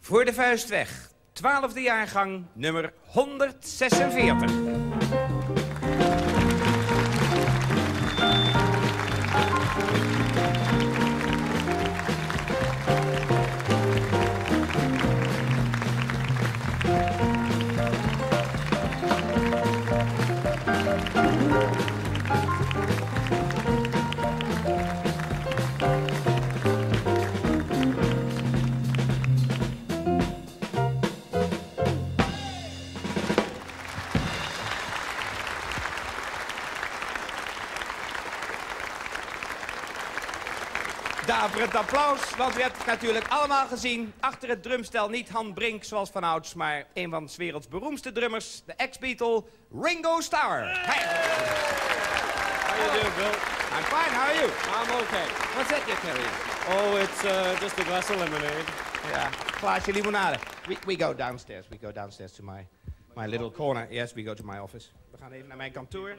Voor de vuist weg. 12e jaargang, nummer 146. Daverend applaus, want u hebt het natuurlijk allemaal gezien. Achter het drumstel niet Han Brink zoals vanouds, maar een van 's werelds beroemdste drummers, de ex-Beatle Ringo Starr. Hey. How you doing, Bill? I'm fine, how are you? I'm okay. What's that you're carrying? Oh, it's just a glass of lemonade. Ja, glaasje limonade. We go downstairs. We go downstairs to my little corner. Yes, we go to my office. We gaan even naar mijn kantoor.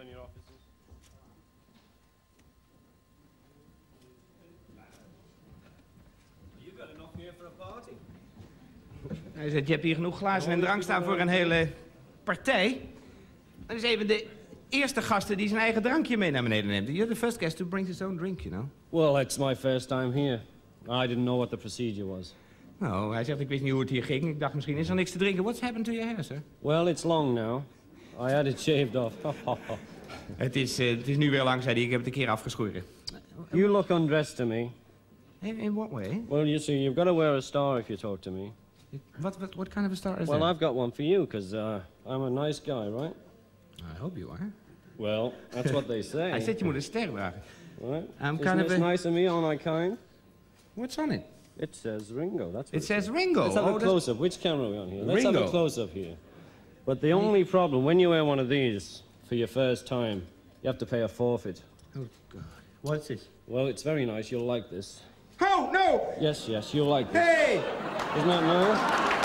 Hij zegt, je hebt hier genoeg glazen en drank staan voor een hele partij. Dat is even de eerste gasten die zijn eigen drankje mee naar beneden neemt. You're the first guest who brings his own drink, you know. Well, it's my first time here. I didn't know what the procedure was. Nou, hij zegt, ik wist niet hoe het hier ging. Ik dacht, misschien is er niks te drinken. What's happened to your hair, sir? Well, it's long now. I had it shaved off. Het is nu weer lang, zei hij. Ik heb het een keer afgeschoren. You look undressed to me. In what way? Well, you see, you've got to wear a star if you talk to me. What kind of a star is Well, that? I've got one for you, because I'm a nice guy, right? I hope you are. Well, that's what they say. Hij zegt, je moet een ster dragen. Right? I'm Isn't kind of this a... nice of me, aren't I kind? What's on it? It says Ringo, that's what It says Ringo. Let's have Oh, a close-up. Which camera are we on here? Let's Ringo. have a close-up here. But the only problem, when you wear one of these for your first time, you have to pay a forfeit. Oh, God. What's this? Well, it's very nice. You'll like this. Oh, no! Yes, yes, you'll like this. Hey! Isn't that nice?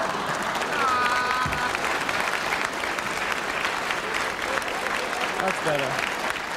That's better.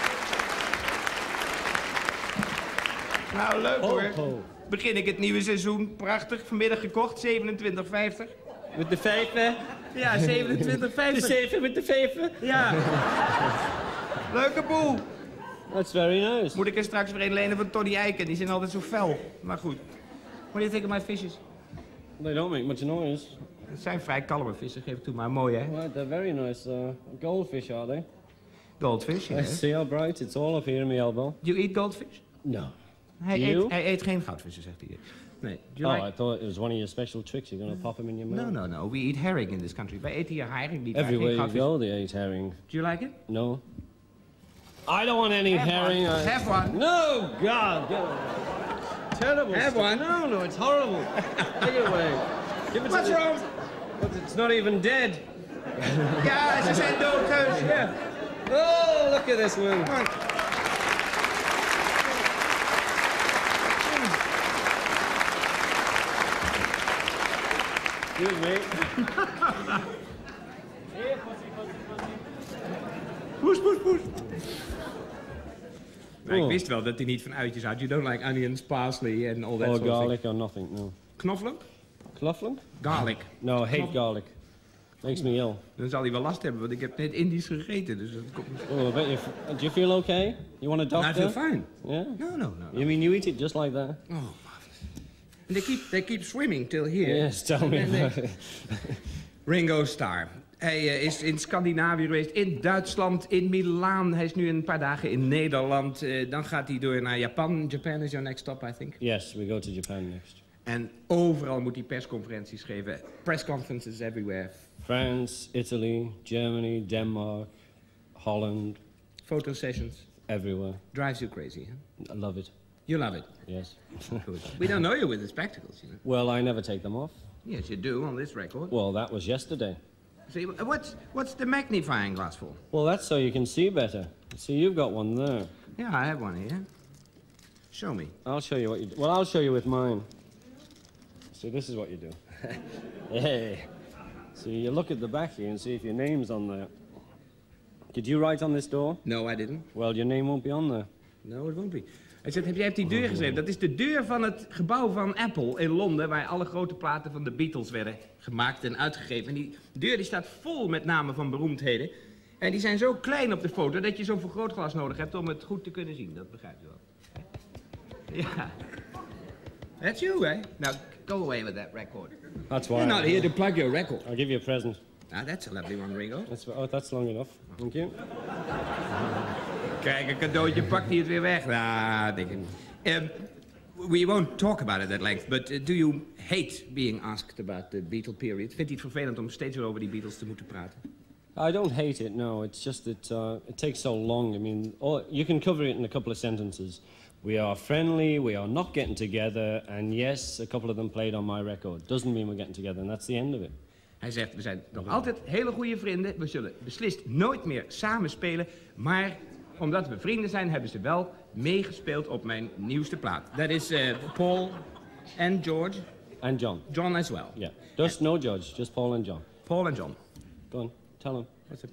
Nou, leuk hoor. Ho. Begin ik het nieuwe seizoen. Prachtig. Vanmiddag gekocht. 27,50. Met de vijven? Ja, 27,50. De zeven met de vijven? Ja. Leuke boel. That's very nice. Moet ik er straks weer een lenen van Tony Eiken. Die zijn altijd zo fel. Maar goed. What do you think of my fishes? They don't make much noise. Het zijn vrij kalme vissen, geef ik toe. Maar mooi, hè? Right, they're very nice. Goldfish, are they? Goldfish, ja. I see how bright. It's all up here in my elbow. Do you eat goldfish? No. Hij eet geen goudvissen, zegt hij. Nee. Do you I thought it was one of your special tricks. You're going to pop them in your mouth. No. We eat herring in this country. Wij eten hier herring niet. Everywhere geen you goudvis. go, they eat herring. Do you like it? No. I don't want any herring. Have one. No, God. Get away. Terrible Have stuff. one. No, it's horrible. Take it away. Give it What's to wrong? It's not even dead. Ja, ze zijn doodkeus. Ja. Oh, look at this one. Excuse me. Poes. Maar ik Oh. wist wel dat hij niet van uitjes houdt. You don't like onions, parsley and all that Or sort of garlic or nothing, no. thing. Knoflook? Cloughlin? Garlic. No, I hate garlic. Makes me ill. Dan zal hij wel last hebben, want ik heb net Indisch gegeten. Dus dat komt... Oh, I bet you... Do you feel okay? You want a I doctor? feel fine. Yeah? No. You mean you eat it just like that? Oh, marvelous. They keep swimming till here. Yes, tell me about it. Ringo Starr. Hij is in Scandinavië geweest, in Duitsland, in Milaan. Hij is nu een paar dagen in Nederland. Dan gaat hij door naar Japan. Japan is your next stop, I think. Yes, we go to Japan next. En overal moet hij persconferenties geven. Press conferences everywhere. France, Italy, Germany, Denmark, Holland. Photo sessions. Everywhere. Drives you crazy, huh? I love it. You love it. Yes. Good. We don't know you with the spectacles, you know. Well, I never take them off. Yes, you do on this record. Well, that was yesterday. See, what's the magnifying glass for? Well, that's so you can see better. See, you've got one there. Yeah, I have one here. Show me. I'll show you what you do. Well, I'll show you with mine. See, this is what you do. Hey. So you look at the back here and see if your name's on there. Did you write on this door? No, I didn't. Well, your name won't be on there. No, it won't be. Hij zegt, heb jij op die deur geschreven? Dat is de deur van het gebouw van Apple in Londen, waar alle grote platen van de Beatles werden gemaakt en uitgegeven. En die deur die staat vol met namen van beroemdheden. En die zijn zo klein op de foto dat je zo'n vergrootglas nodig hebt om het goed te kunnen zien. Dat begrijpt u wel. Ja. That's you, eh? Now, go away with that record. That's why. You're not here to plug your record. I'll give you a present. Now, that's a lovely one, Ringo. That's long enough. Thank you. Kijk, een cadeautje, pakt hij het weer weg. Nou, denk ik. We won't talk about it at length, but do you hate being asked about the Beatle period? Vindt hij het vervelend om steeds weer over die Beatles te moeten praten? I don't hate it, no. It's just that it takes so long. I mean, you can cover it in a couple of sentences. We are friendly, we are not getting together, and yes, a couple of them played on my record. Doesn't mean we're getting together, and that's the end of it. Hij zegt, we zijn nog altijd hele goede vrienden. We zullen beslist nooit meer samen spelen. Maar omdat we vrienden zijn, hebben ze wel meegespeeld op mijn nieuwste plaat. Dat is Paul en George. And John. John as well. Yeah. Just no George, just Paul and John. Paul en John. Go on, tell him.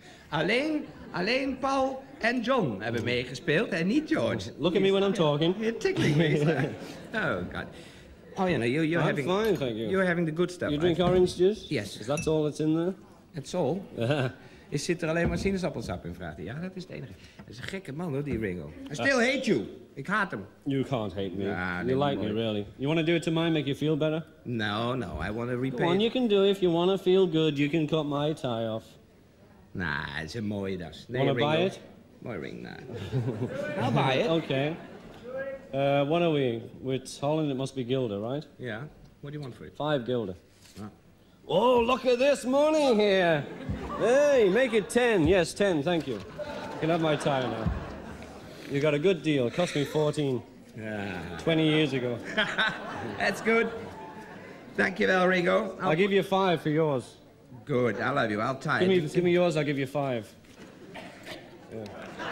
Alleen Paul en John hebben meegespeeld en niet George. Look at me when I'm talking. You're tickling me. Oh, God. Oh, you know, you're I'm having... fine, thank you. You're having the good stuff. You drink orange juice? Yes. Is that all that's in there? That's all? Zit er alleen maar sinaasappelsap in, vraagt hij. Ja, dat is het enige. Dat is een gekke man, hoor, die Ringo. I still hate you. Ik haat hem. You can't hate me. Nah, you like me, really. You want to do it to mine, make you feel better? No, I want to Go repay... on, you can do it. If you want to feel good, you can cut my tie off. Nah, het is een mooie das. Nee, Want to Ringo. buy it? Mooi ring, nah. I'll buy it. Okay. What are we? With Holland, it must be Gilder, right? Yeah. What do you want for it? 5 Gilder. Ah. Oh, look at this money here. Hey, make it 10. Yes, 10, thank you. You can have my tie now. You got a good deal. It cost me 14. 20 years ago. That's good. Dankjewel, Ringo. I'll give you 5 for yours. Good, I love you. I'll tie Give it. me yours, I'll give you 5. Yeah.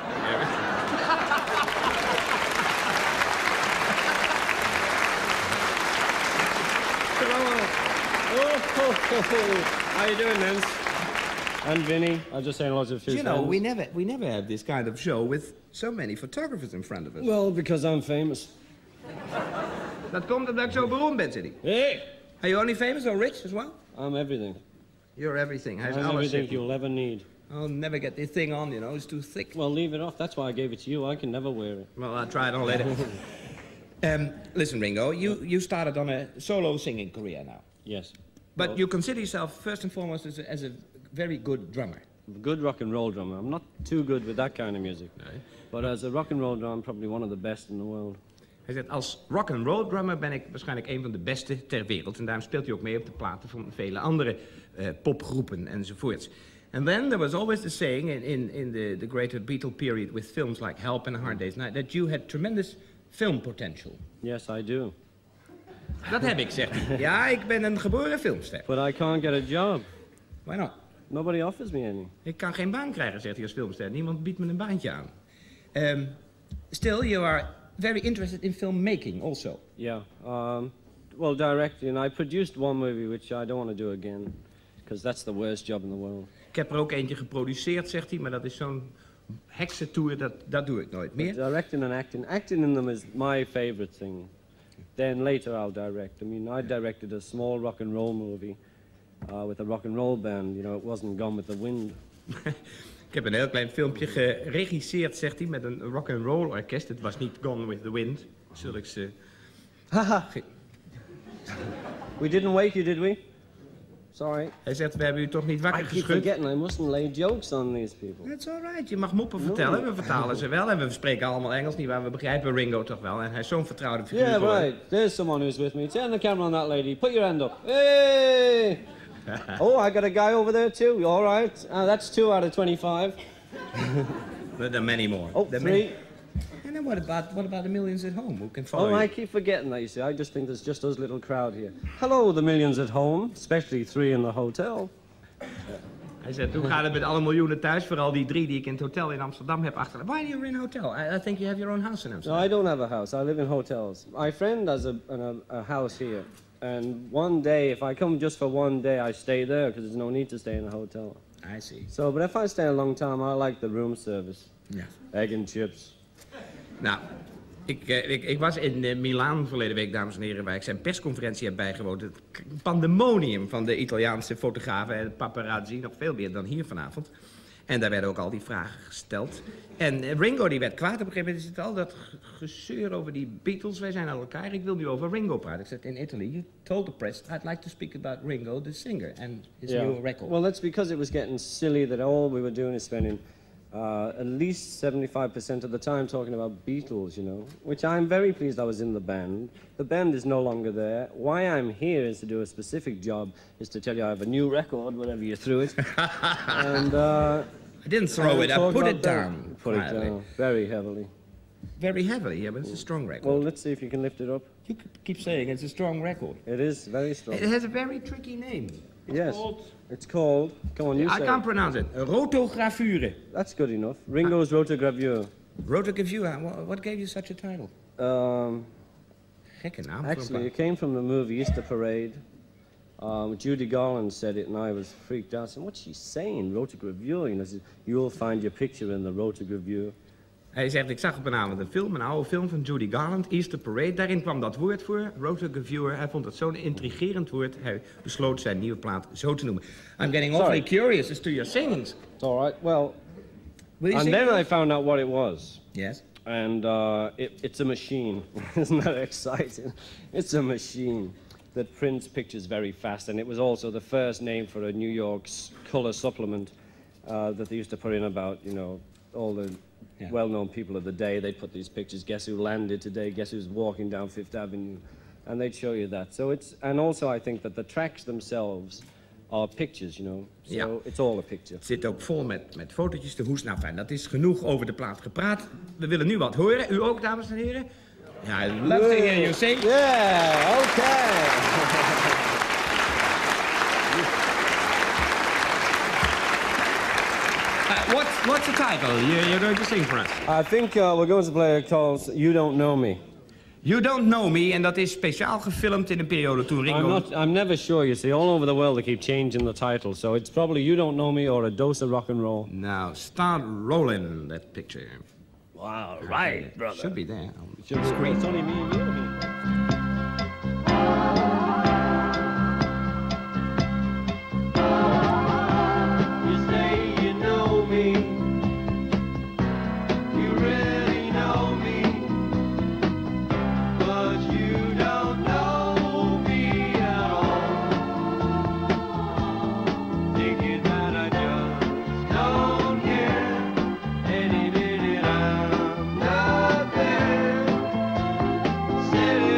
How you doing, Nance? And Vinny? I'm just saying lots of few You know, friends. we never have this kind of show with so many photographers in front of us. Well, because I'm famous. Dat komt omdat ik zo beroemd ben, zit hij. Hey! Are you only famous or rich as well? I'm everything. You're everything. Hij is I'm alles. everything zit hij. you'll ever need. I'll never get this thing on, you know. It's too thick. Well, leave it off. That's why I gave it to you. I can never wear it. Well, I'll try it on later. Listen, Ringo, you started on a solo singing career now. Yes. But Well, you consider yourself, first and foremost, as a very good drummer. good rock and roll drummer. I'm not too good with that kind of music. But as a rock and roll drummer, I'm probably one of the best in the world. Hij zegt, als rock and roll drummer ben ik waarschijnlijk een van de beste ter wereld. En daarom speelt hij ook mee op de platen van vele andere popgroepen enzovoorts. And then there was always the saying in the greater Beatle period with films like Help and A Hard Day's Night, that you had tremendous film potential. Yes, I do. Dat heb ik, zegt hij. Ja, ik ben een geboren filmster. But I can't get a job. Why not? Nobody offers me any. Ik kan geen baan krijgen, zegt hij als filmster. Niemand biedt me een baantje aan. Still, you are very interested in filmmaking also. Yeah. Well, directing. I produced one movie which I don't want to do again. Because that's the worst job in the world. Ik heb er ook eentje geproduceerd, zegt hij, maar dat is zo'n heksentour, dat doe ik nooit meer. But directing and acting. Acting in them is my favorite thing. Then later I'll direct. I mean, I directed a small rock and roll movie with a rock and roll band. You know, it wasn't Gone with the Wind. Ik heb een heel klein filmpje geregisseerd, zegt hij, met een rock and roll orkest. Het was niet Gone with the Wind. Zulks. Haha. We didn't wake you, did we? Sorry. Hij zegt, we hebben u toch niet wakker I keep geschud? forgetting I mustn't lay jokes on these people. That's all right, je mag moppen vertellen. We vertalen ze wel en we spreken allemaal Engels, niet waar? We begrijpen Ringo toch wel. En hij is zo'n vertrouwde figuur. Yeah, geworden. right. There's someone who's with me. Turn the camera on that lady. Put your hand up. Hey! Oh, I got a guy over there too. All right. That's 2 out of 25. There are many more. Oh, There are 3. many. And then what about the millions at home who can follow Oh, you? I keep forgetting that, you see. I just think there's just us little crowd here. Hello, the millions at home, especially 3 in the hotel. Hij zegt, hoe gaat het met alle miljoenen thuis? Vooral die 3 die ik in het hotel in Amsterdam heb achterlaten. Why do you in a hotel? I think you have your own house in No, Amsterdam. I don't have a house. I live in hotels. My friend has a house here. And one day, if I come just for one day, I stay there because there's no need to stay in a hotel. I see. So, but if I stay a long time, I like the room service. Ja. Egg and chips. Nou, Ik was in Milaan verleden week, dames en heren, waar ik zijn persconferentie heb bijgewoond. Het pandemonium van de Italiaanse fotografen en paparazzi, nog veel meer dan hier vanavond. En daar werden ook al die vragen gesteld. En Ringo die werd kwaad. Op een gegeven moment is het al dat gezeur over die Beatles. Wij zijn aan elkaar. Ik wil nu over Ringo praten. Ik zei, in Italy, you told the press I'd like to speak about Ringo, the singer, and his new record. Well, that's because it was getting silly that all we were doing is spending at least 75% of the time talking about Beatles, you know, which I'm very pleased I was in the band. The band is no longer there. Why I'm here is to do a specific job, is to tell you I have a new record whenever you're through it. And I didn't throw it, I put it down. Put it down, very heavily. Very heavily, yeah, but it's a strong record. Well, let's see if you can lift it up. You keep saying it's a strong record. It is very strong. It has a very tricky name. It's called, come on, you say I can't pronounce it. Rotogravure. That's good enough. Ringo's Rotogravure. Rotogravure, what gave you such a title? Gekke naam. Actually, it came from the movie Easter Parade. Judy Garland said it, and I was freaked out. I said, what's she saying? Rotogravure? You know, she said, you'll find your picture in the Rotogravure. Hij zegt, ik zag op een avond een film, een oude film van Judy Garland, Easter Parade. Daarin kwam dat woord voor, rotogravure. Hij vond het zo'n intrigerend woord. Hij besloot zijn nieuwe plaat zo te noemen. I'm getting awfully curious as to your singings. It's all right. Well, and then I found out what it was. Yes. And it's a machine. Isn't that exciting? It's a machine that prints pictures very fast. And it was also the first name for a New York's color supplement that they used to put in about, you know, all the well-known people of the day. They'd put these pictures, guess who landed today, guess who's walking down Fifth Avenue, and they'd show you that. So it's, and also I think that the tracks themselves are pictures, you know, so it's all a picture. Het zit ook vol met fotootjes te hoes. Nou fijn, dat is genoeg over de plaat gepraat. We willen nu wat horen. U ook, dames en heren? Ja, I love to hear you sing. Yeah, okay. What's the title you're going to sing for us? I think we're going to play a called You Don't Know Me. You Don't Know Me, en dat is speciaal gefilmd in een periode toen Ringo... I'm never sure, you see. All over the world they keep changing the title, so it's probably You Don't Know Me or A Dose of Rock and Roll. Now, start rolling that picture. Wow, right, brother. Should be there. It's only me and you here. City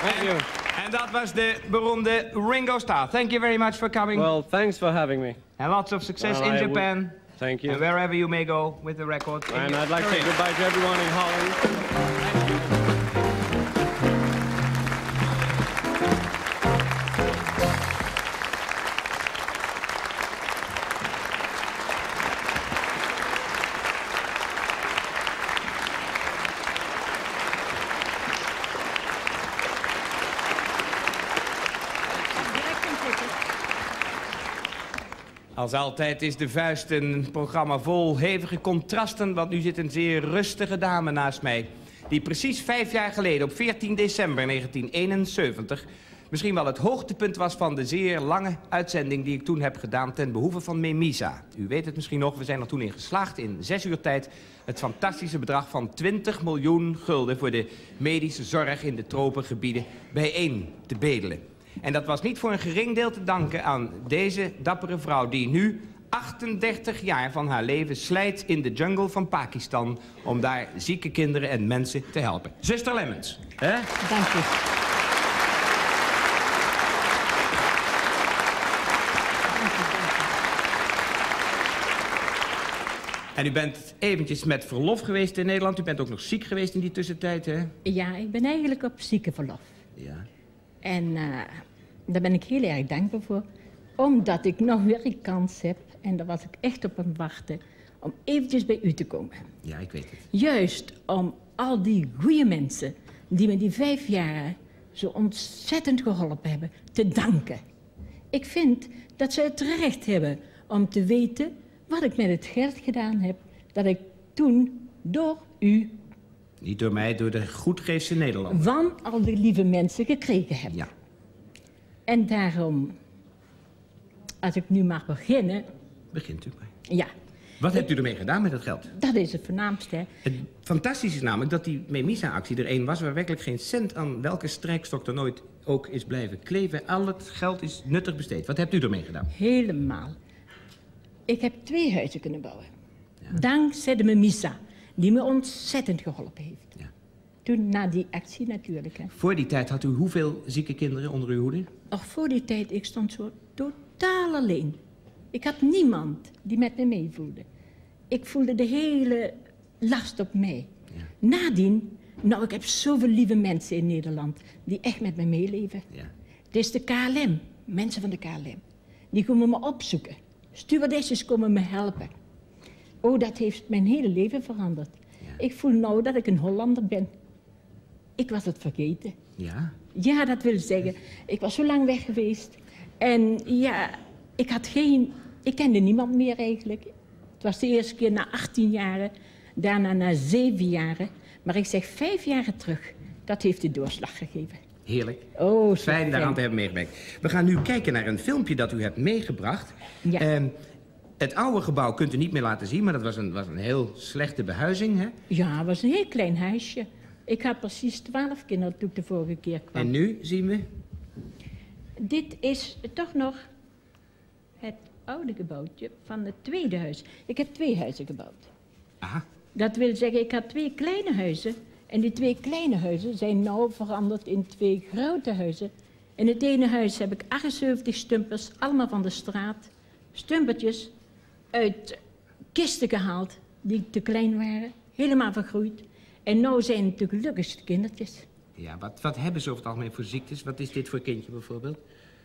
Thank you. En dat was de beroemde Ringo Starr. Thank you very much for coming. Well, thanks for having me. And lots of success Well, in I Japan. Thank you. And wherever you may go with the record. And I'd like to say goodbye to everyone in Holland. Als altijd is De Vuist een programma vol hevige contrasten, want nu zit een zeer rustige dame naast mij, die precies 5 jaar geleden, op 14 december 1971... misschien wel het hoogtepunt was van de zeer lange uitzending die ik toen heb gedaan ten behoeve van Memisa. U weet het misschien nog, we zijn er toen in geslaagd in 6 uur tijd het fantastische bedrag van 20 miljoen gulden voor de medische zorg in de tropengebieden bijeen te bedelen. En dat was niet voor een gering deel te danken aan deze dappere vrouw die nu 38 jaar van haar leven slijt in de jungle van Pakistan om daar zieke kinderen en mensen te helpen. Zuster Lemmens. Hè? Dank u. En u bent eventjes met verlof geweest in Nederland. U bent ook nog ziek geweest in die tussentijd, hè? Ja, ik ben eigenlijk op ziekenverlof. Ja. En daar ben ik heel erg dankbaar voor. Omdat ik nog weer een kans heb, en daar was ik echt op aan het wachten, om eventjes bij u te komen. Ja, ik weet het. Juist om al die goede mensen die me die 5 jaar zo ontzettend geholpen hebben, te danken. Ik vind dat ze het recht hebben om te weten wat ik met het geld gedaan heb, dat ik toen door u, Niet door mij, door de goedgeefse Nederlander. van al die lieve mensen gekregen heb. Ja. En daarom, als ik nu mag beginnen, Begint u maar. ja, Wat hebt u ermee gedaan met dat geld? dat is het voornaamste. Hè. Het fantastische is namelijk dat die Memisa-actie er één was waar werkelijk geen cent aan welke strijkstok er nooit ook is blijven kleven. Al het geld is nuttig besteed. Wat hebt u ermee gedaan? Helemaal. Ik heb 2 huizen kunnen bouwen. Ja. Dankzij de Memisa, die me ontzettend geholpen heeft. Ja. Toen, na die actie natuurlijk. Hè. Voor die tijd had u hoeveel zieke kinderen onder uw hoede? Nog voor die tijd, ik stond zo totaal alleen. Ik had niemand die met me meevoelde. Ik voelde de hele last op mij. Ja. Nadien, nou, ik heb zoveel lieve mensen in Nederland die echt met me meeleven. Ja. Het is de KLM, mensen van de KLM. Die komen me opzoeken. Stewardesses komen me helpen. Oh, dat heeft mijn hele leven veranderd. Ja. Ik voel nou dat ik een Hollander ben. Ik was het vergeten. Ja? Ja, dat wil zeggen, ik was zo lang weg geweest. En ja, ik kende niemand meer eigenlijk. Het was de eerste keer na 18 jaren, daarna na 7 jaren. Maar ik zeg 5 jaren terug, dat heeft de doorslag gegeven. Heerlijk. Oh, zo Fijn daaraan te hebben meegewerkt. We gaan nu kijken naar een filmpje dat u hebt meegebracht. Ja. Het oude gebouw kunt u niet meer laten zien, maar dat was een heel slechte behuizing, hè? Ja, het was een heel klein huisje. Ik had precies 12 kinderen toen ik de vorige keer kwam. En nu zien we... Dit is toch nog het oude gebouwtje van het tweede huis. Ik heb 2 huizen gebouwd. Aha. Dat wil zeggen, ik had 2 kleine huizen. En die 2 kleine huizen zijn nu veranderd in 2 grote huizen. In het ene huis heb ik 78 stumpers, allemaal van de straat. Stumpertjes uit kisten gehaald die te klein waren. Helemaal vergroeid. En nu zijn het de gelukkigste kindertjes. Ja, wat hebben ze over het algemeen voor ziektes? Wat is dit voor kindje bijvoorbeeld?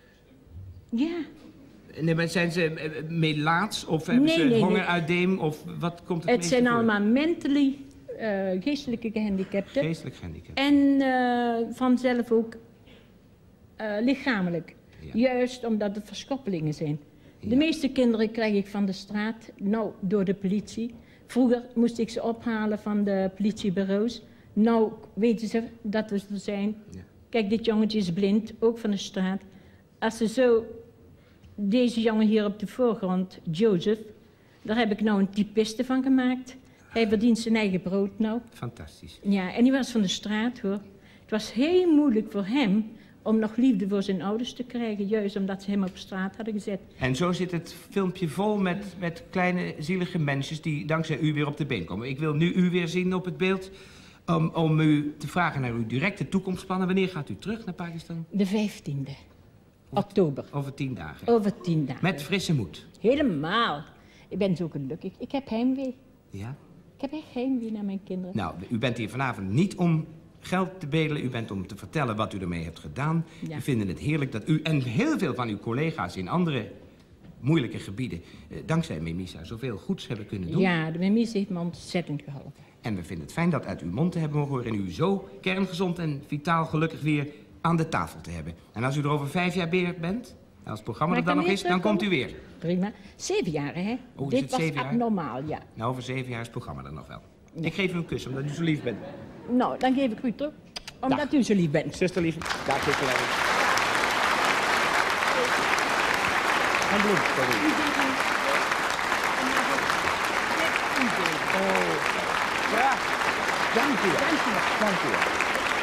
Ja. Nee, maar zijn ze melaats of hebben ze hongeruitdeem of wat komt het Het meeste zijn voor? allemaal mentally, geestelijke gehandicapten. Geestelijk gehandicapt. En vanzelf ook lichamelijk. Ja. Juist omdat het verschoppelingen zijn. Ja. De meeste kinderen krijg ik van de straat, nou door de politie. Vroeger moest ik ze ophalen van de politiebureaus. Nou weten ze dat we er zijn. Ja. Kijk, dit jongetje is blind, ook van de straat. Als ze zo, deze jongen hier op de voorgrond, Joseph, daar heb ik nou een typiste van gemaakt. Hij verdient zijn eigen brood nou. Fantastisch. Ja, en die was van de straat hoor. Het was heel moeilijk voor hem om nog liefde voor zijn ouders te krijgen, juist omdat ze hem op straat hadden gezet. En zo zit het filmpje vol met kleine zielige mensjes die dankzij u weer op de been komen. Ik wil nu u weer zien op het beeld Om u te vragen naar uw directe toekomstplannen. Wanneer gaat u terug naar Pakistan? De 15e oktober. Over 10 dagen. Over 10 dagen. Met frisse moed. Helemaal. Ik ben zo gelukkig. Ik heb heimwee. Ja? Ik heb echt heimwee naar mijn kinderen. Nou, u bent hier vanavond niet om geld te bedelen. U bent om te vertellen wat u ermee hebt gedaan. Ja. We vinden het heerlijk dat u en heel veel van uw collega's in andere moeilijke gebieden, dankzij Memisa, zoveel goeds hebben kunnen doen. Ja, de Memise heeft me ontzettend geholpen. En we vinden het fijn dat uit uw mond te hebben mogen horen en u zo kerngezond en vitaal gelukkig weer aan de tafel te hebben. En als u er over 5 jaar weer bent, en als het programma Maar er dan nog kan is, ik dan komt u terugkomen? weer. Prima. 7 jaar, hè? Oh, is Dit het was 7 jaar? abnormaal, ja. Nou, over 7 jaar is het programma er nog wel. Ik geef u een kus, omdat u zo lief bent. Nou, dan geef ik u terug. Omdat u zo lief bent. Zuster lief. Dag, zuster lief. En bloem, sorry. Oh, ja. Dank u wel. Dank u wel.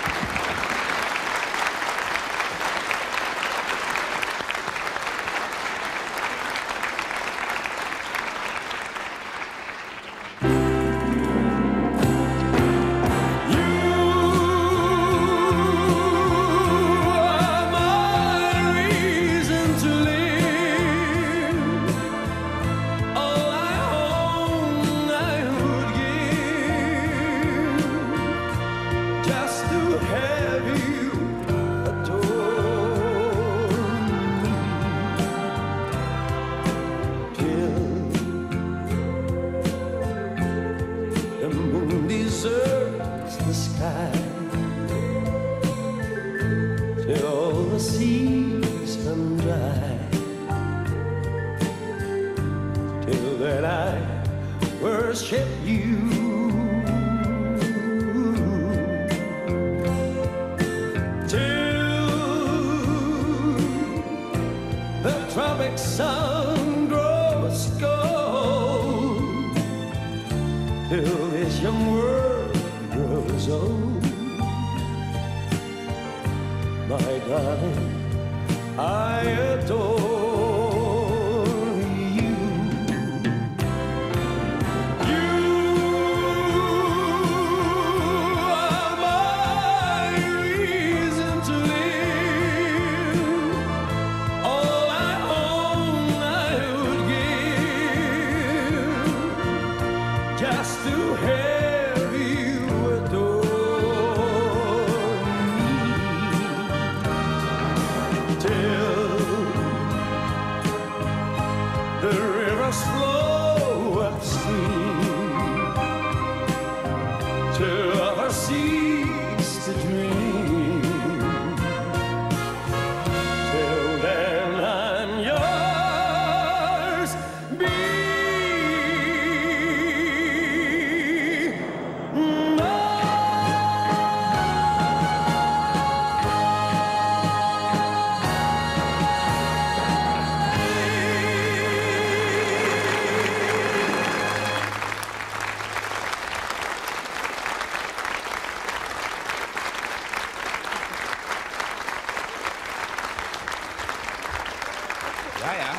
Ja.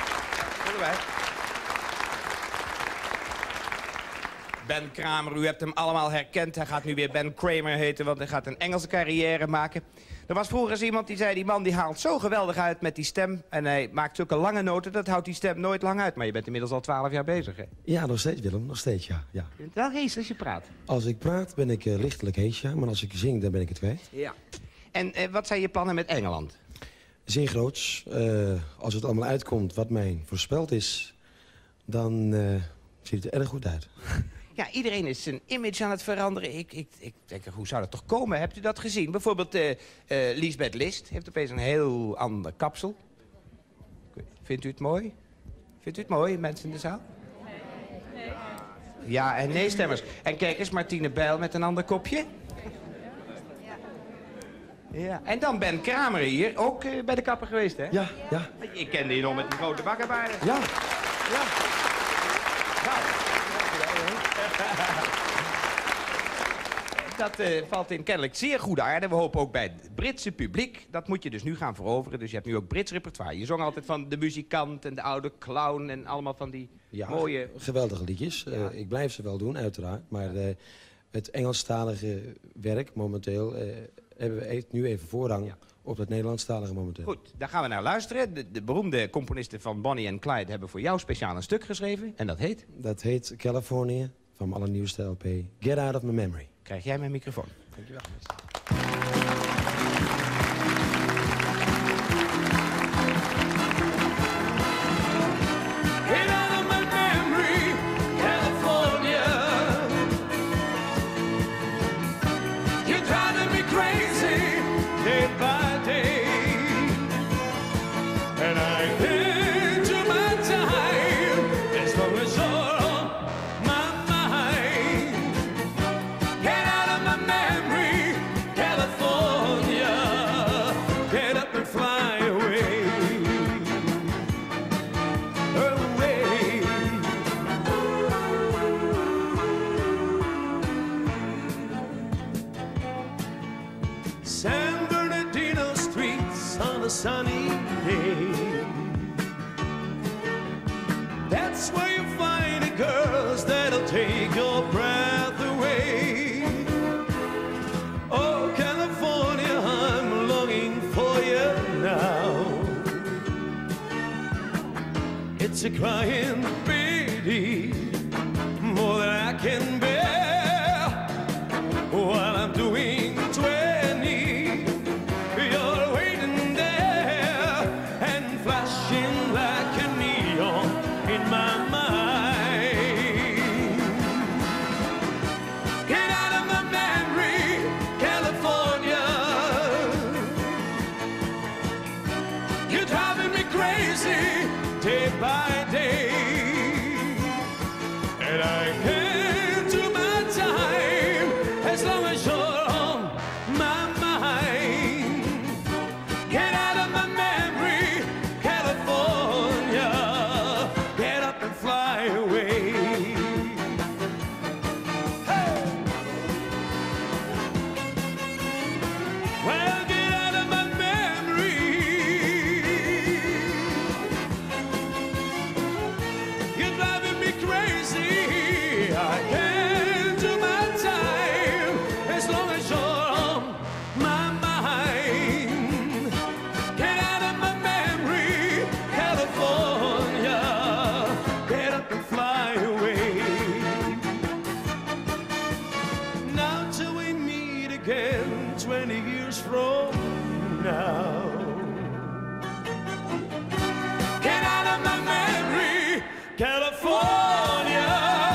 Ben Kramer, u hebt hem allemaal herkend. Hij gaat nu weer Ben Kramer heten, want hij gaat een Engelse carrière maken. Er was vroeger eens iemand die zei, die man die haalt zo geweldig uit met die stem. En hij maakt zulke lange noten, dat houdt die stem nooit lang uit. Maar je bent inmiddels al 12 jaar bezig, hè? Ja, nog steeds, Willem. Nog steeds, ja. Je bent wel hees als je praat. Als ik praat ben ik lichtelijk hees, ja. Maar als ik zing, dan ben ik het kwijt. Ja. En wat zijn je plannen met Engeland? Zeer groots. Als het allemaal uitkomt wat mij voorspeld is, dan ziet het er erg goed uit. Ja, iedereen is zijn image aan het veranderen. Ik denk, hoe zou dat toch komen? Hebt u dat gezien? Bijvoorbeeld Liesbeth List heeft opeens een heel ander kapsel. Vindt u het mooi? Vindt u het mooi, mensen in de zaal? Nee. Ja en nee stemmers. En kijk eens, Martine Bijl met een ander kopje. Ja. En dan Ben Kramer hier, ook bij de kapper geweest, hè? Ja, ja. Ik kende je nog met die grote bakkenbaarden. Ja. Ja. Dat valt in kennelijk zeer goede aarde. We hopen ook bij het Britse publiek. Dat moet je dus nu gaan veroveren. Dus je hebt nu ook Brits repertoire. Je zong altijd van de muzikant en de oude clown en allemaal van die mooie... geweldige liedjes. Ik blijf ze wel doen, uiteraard. Maar het Engelstalige werk momenteel heeft nu even voorrang op het Nederlandstalige momenteel. Goed, daar gaan we naar luisteren. De beroemde componisten van Bonnie en Clyde hebben voor jou speciaal een stuk geschreven. En dat heet? Dat heet California van mijn allernieuwste LP. Get Out of My Memory. Krijg jij mijn microfoon. Dankjewel. San Bernardino streets on a sunny day. That's where you find the girls that'll take your breath away. Oh, California, I'm longing for you now. It's a crying pity, more than I can bear, while I'm doing 20, you're waiting there and flashing like a neon in my mind. Get out of my memory, California. You're driving me crazy day by day, and I can't do my time as long as you're on my mind. Get out of my memory, California. Get up and fly away. Hey! Well, get out of my memory. You're driving me crazy. I can't do my time as long as you're on my mind. Get out of my memory, California. Get up and fly away. Now till we meet again 20 years from now. Get out of my memory, California.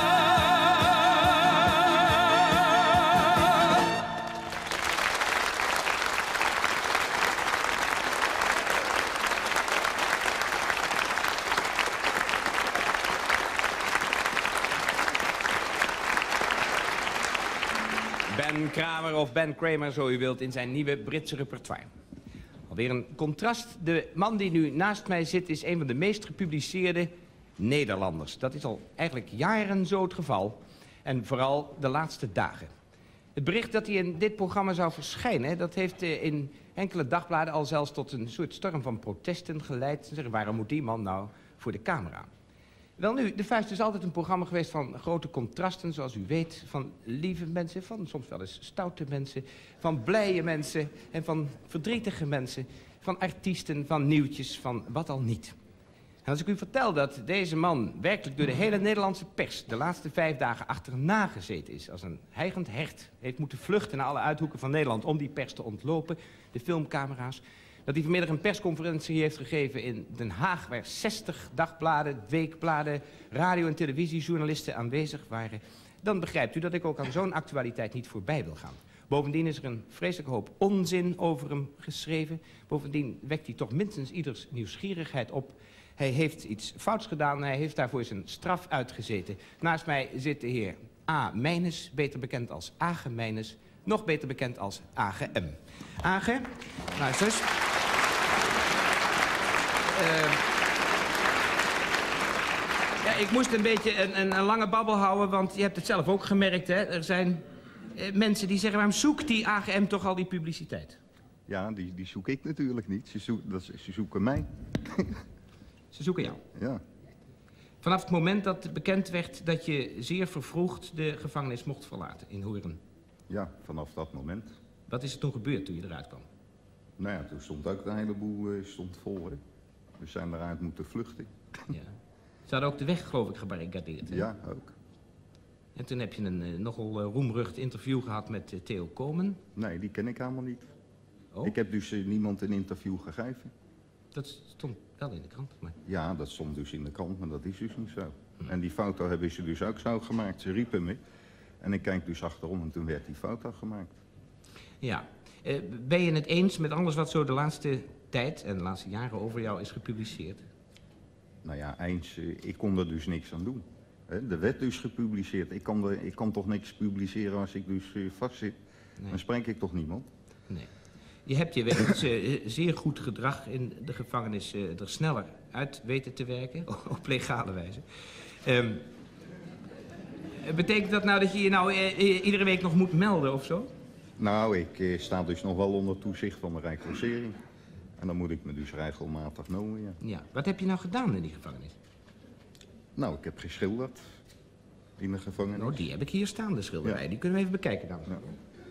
Ben Kramer of Ben Kramer, zo u wilt, in zijn nieuwe Britse repertoire. Alweer een contrast. De man die nu naast mij zit is een van de meest gepubliceerde Nederlanders. Dat is al eigenlijk jaren zo het geval. En vooral de laatste dagen. Het bericht dat hij in dit programma zou verschijnen, dat heeft in enkele dagbladen al zelfs tot een soort storm van protesten geleid. Ze zeggen, waarom moet die man nou voor de camera? Wel nu, De Vuist is altijd een programma geweest van grote contrasten, zoals u weet. Van lieve mensen, van soms wel eens stoute mensen, van blije mensen en van verdrietige mensen. Van artiesten, van nieuwtjes, van wat al niet. En als ik u vertel dat deze man werkelijk door de hele Nederlandse pers de laatste 5 dagen achterna gezeten is, als een hijgend hert, heeft moeten vluchten naar alle uithoeken van Nederland om die pers te ontlopen, de filmcamera's, dat hij vanmiddag een persconferentie heeft gegeven in Den Haag, waar 60 dagbladen, weekbladen, radio- en televisiejournalisten aanwezig waren, dan begrijpt u dat ik ook aan zo'n actualiteit niet voorbij wil gaan. Bovendien is er een vreselijke hoop onzin over hem geschreven. Bovendien wekt hij toch minstens ieders nieuwsgierigheid op. Hij heeft iets fouts gedaan, hij heeft daarvoor zijn straf uitgezeten. Naast mij zit de heer A. Meijnes, beter bekend als Age Meijnes, nog beter bekend als Age M. Age, luister eens. Ja, ik moest een beetje een lange babbel houden, want je hebt het zelf ook gemerkt, hè. Er zijn mensen die zeggen, waarom zoekt die Age M toch al die publiciteit? Ja, die zoek ik natuurlijk niet. Ze zoeken mij. Ze zoeken jou. Ja. Vanaf het moment dat bekend werd dat je zeer vervroegd de gevangenis mocht verlaten in Hoorn. Ja, vanaf dat moment. Wat is er toen gebeurd toen je eruit kwam? Nou ja, toen stond ook de hele boel stond vol, hè. We zijn eruit moeten vluchten. Ja. Ze hadden ook de weg, geloof ik, gebarricadeerd. Hè? Ja, ook. En toen heb je een nogal roemrucht interview gehad met Theo Komen. Nee, die ken ik helemaal niet. Oh, Ik heb dus niemand een interview gegeven. dat stond wel in de krant. Maar... Ja, dat stond dus in de krant, maar dat is dus niet zo. En die foto hebben ze dus ook zo gemaakt. Ze riepen me. En ik kijk dus achterom en toen werd die foto gemaakt. Ja. Ben je het eens met alles wat zo de laatste tijd en de laatste jaren over jou is gepubliceerd? Nou ja, eens, ik kon er dus niks aan doen. Hè, er werd dus gepubliceerd. Ik kan toch niks publiceren als ik dus vastzit? Nee. Dan spreek ik toch niemand? Nee. Je hebt je wegens zeer goed gedrag in de gevangenis er sneller uit weten te werken, op legale wijze. Betekent dat nou dat je je nou iedere week nog moet melden of zo? Nou, ik sta dus nog wel onder toezicht van de Rijksrecherche. En dan moet ik me dus regelmatig melden, ja. Ja. Wat heb je nou gedaan in die gevangenis? Nou, ik heb geschilderd in de gevangenis. Nou, die heb ik hier staan, de schilderij. Ja. Die kunnen we even bekijken dan. Ja.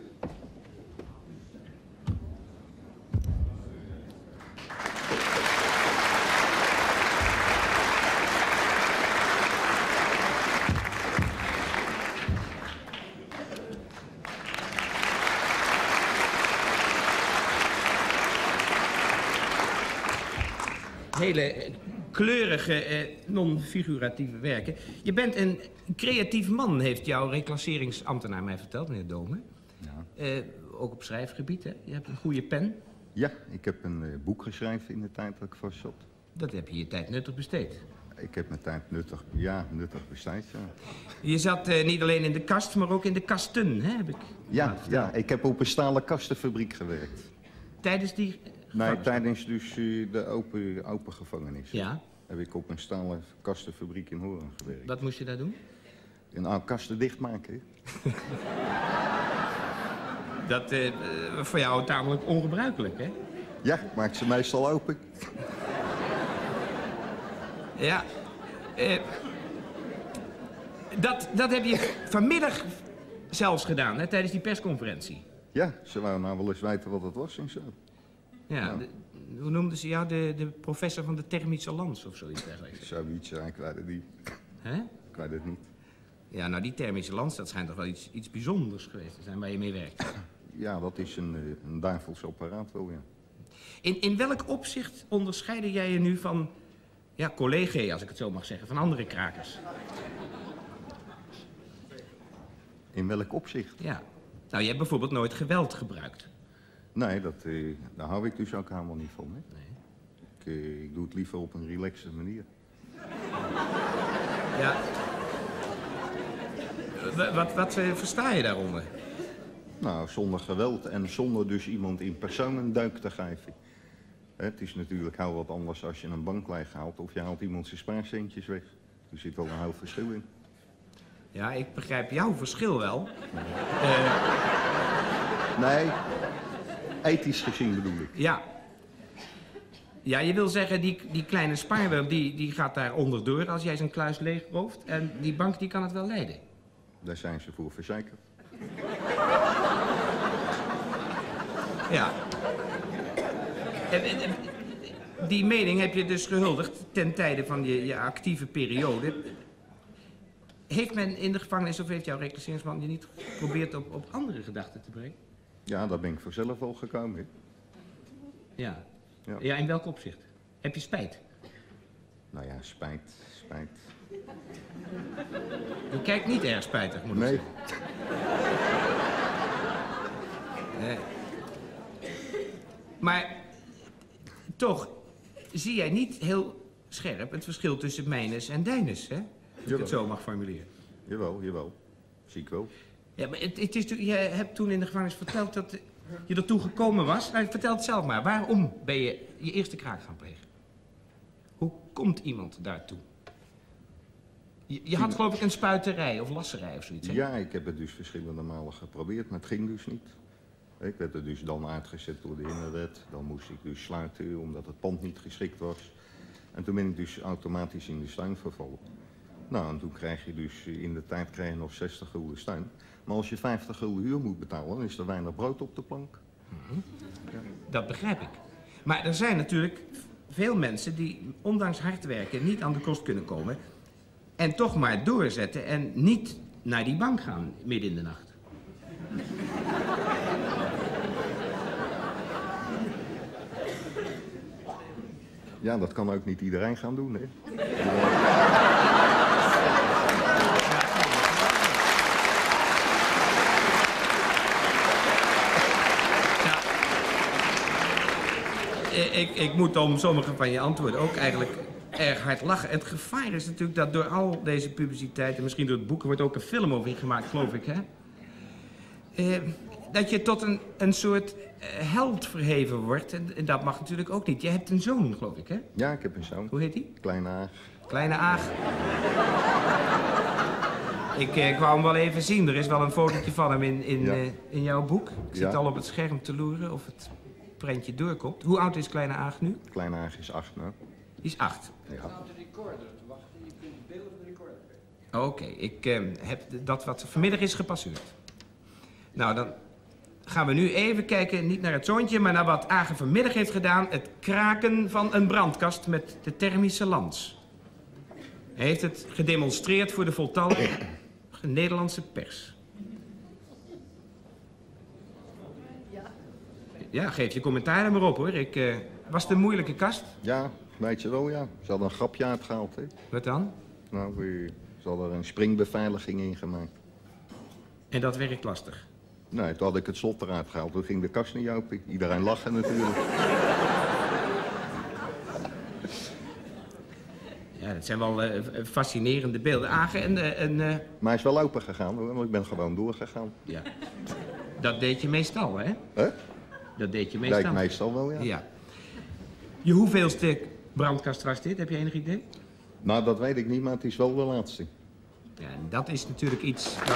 Hele kleurige, non-figuratieve werken. Je bent een creatief man, heeft jouw reclasseringsambtenaar mij verteld, meneer Dome. Ja. Ook op schrijfgebied, hè? Je hebt een goede pen. Ja, ik heb een boek geschreven in de tijd dat ik vast zat. Dat heb je je tijd nuttig besteed. Ik heb mijn tijd nuttig besteed, ja. Je zat niet alleen in de kast, maar ook in de kasten, hè? Heb ik Ja, ik heb op een stalen kastenfabriek gewerkt. Tijdens die... Nee, gevangenis? tijdens dus de open gevangenis. Ja. Heb ik op een stalen kastenfabriek in Hoorn gewerkt. Wat moest je daar doen? Een oude kasten dichtmaken. Dat voor jou tamelijk ongebruikelijk, hè? Ja, ik maak ze meestal open. Ja. Dat heb je vanmiddag zelfs gedaan, hè? Tijdens die persconferentie. Ja, ze wouden nou wel eens weten wat het was en zo. Ja, hoe noemden ze jou? De professor van de thermische lans of zoiets dergelijks. Zoiets, ja, ik weet het niet. Hè? Ik weet het niet. Ja, nou die thermische lans, dat schijnt toch wel iets bijzonders geweest te zijn waar je mee werkt. Ja, dat is een duivels apparaat wel, ja. In welk opzicht onderscheiden jij je nu van, ja, collega's, als ik het zo mag zeggen, van andere krakers? In welk opzicht? Ja. Nou, je hebt bijvoorbeeld nooit geweld gebruikt. Nee, daar hou ik dus ook helemaal niet van. Hè. Nee. Ik doe het liever op een relaxte manier. Ja. Wat versta je daaronder? Nou, zonder geweld en zonder dus iemand in persoon een duik te geven. Hè, het is natuurlijk heel wat anders als je een bank leeghaalt of je haalt iemand zijn spaarcentjes weg. Er zit wel een heel verschil in. Ja, ik begrijp jouw verschil wel. Nee, ethisch gezien bedoel ik. Ja. Ja, je wil zeggen, die kleine spaarwilm, die gaat daar onderdoor als jij zijn kluis leegrooft. En die bank, die kan het wel leiden. Daar zijn ze voor verzekerd. Ja. En die mening heb je dus gehuldigd ten tijde van je actieve periode. Heeft men in de gevangenis of heeft jouw reclasseringsman je niet geprobeerd op andere gedachten te brengen? Ja, daar ben ik vanzelf wel gekomen. Hè. Ja. Ja. Ja, in welk opzicht? Heb je spijt? Nou ja, spijt. Je kijkt niet erg spijtig, moet ik Nee, zeggen. Nee. Maar toch zie jij niet heel scherp het verschil tussen mijnes en dijnes, hè? Als ik Jawel. het zo mag formuleren. jawel. Zie ik wel. Ja, maar je hebt toen in de gevangenis verteld dat je ertoe gekomen was. Nou, vertel het zelf maar. Waarom ben je je eerste kraak gaan plegen? Hoe komt iemand daartoe? Je had geloof ik een spuiterij of lasserij of zoiets, hè? Ja, ik heb het dus verschillende malen geprobeerd, maar het ging dus niet. Ik werd er dus dan uitgezet door de innerwet. Dan moest ik dus sluiten omdat het pand niet geschikt was. En toen ben ik dus automatisch in de steun vervallen. Nou, en toen krijg je dus, in de tijd krijg je nog 60 gulden steun. Maar als je 50 gulden huur moet betalen, dan is er weinig brood op de plank. Dat begrijp ik. Maar er zijn natuurlijk veel mensen die ondanks hard werken niet aan de kost kunnen komen. En toch maar doorzetten en niet naar die bank gaan midden in de nacht. Ja, dat kan ook niet iedereen gaan doen, hè? Ik moet om sommige van je antwoorden ook eigenlijk erg hard lachen. Het gevaar is natuurlijk dat door al deze publiciteit, en misschien door het boek, er wordt ook een film over gemaakt, geloof ik, hè? Dat je tot een soort held verheven wordt. En dat mag natuurlijk ook niet. Je hebt een zoon, geloof ik, hè? Ja, ik heb een zoon. Hoe heet die? Kleine Aag. Kleine Aag. Ik wou hem wel even zien. Er is wel een fotootje van hem in jouw boek. Ik zit al op het scherm te loeren of het prentje doorkomt. Hoe oud is Kleine Aag nu? Kleine Aag is 8, nou. Die is 8. Ja. Oké, ik heb dat wat vanmiddag is gepasseerd. Nou, dan gaan we nu even kijken, niet naar het zoontje, maar naar wat Aage vanmiddag heeft gedaan. Het kraken van een brandkast met de thermische lans. Hij heeft het gedemonstreerd voor de voltallige Nederlandse pers. Ja, geef je commentaar er maar op, hoor. Was het een moeilijke kast? Ja, weet je wel, ja. Ze hadden een grapje uitgehaald, hè. Wat dan? Nou, ze hadden er een springbeveiliging in gemaakt. En dat werkt lastig. Nee, toen had ik het slot eruit gehaald. Toen ging de kast niet open. Iedereen lachen natuurlijk. Ja, dat zijn wel fascinerende beelden. Aage Maar hij is wel open gegaan, hoor. Want ik ben gewoon doorgegaan. Ja. Dat deed je meestal, hè? Hè? Dat deed je meestal. Lijkt meestal wel, ja. Ja. Je hoeveelste brandkast was dit? Heb je enig idee? Nou, dat weet ik niet, maar het is wel de laatste. Ja, en dat is natuurlijk iets dat...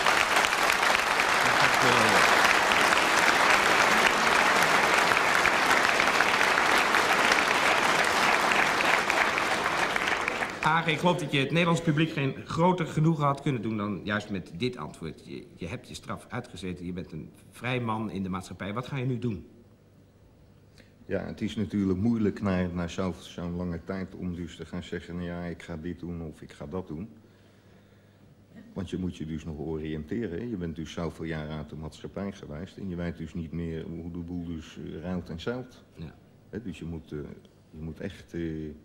Aage, ik geloof dat je het Nederlands publiek geen groter genoegen had kunnen doen dan juist met dit antwoord. Je hebt je straf uitgezeten, je bent een vrij man in de maatschappij. Wat ga je nu doen? Ja, het is natuurlijk moeilijk na zo'n lange tijd om dus te gaan zeggen... nou ja, ik ga dit doen of ik ga dat doen. Want je moet je dus nog oriënteren. Hè? Je bent dus zoveel jaar uit de maatschappij geweest... en je weet dus niet meer hoe de boel dus ruilt en zeilt. Ja. Hè? Dus je moet echt...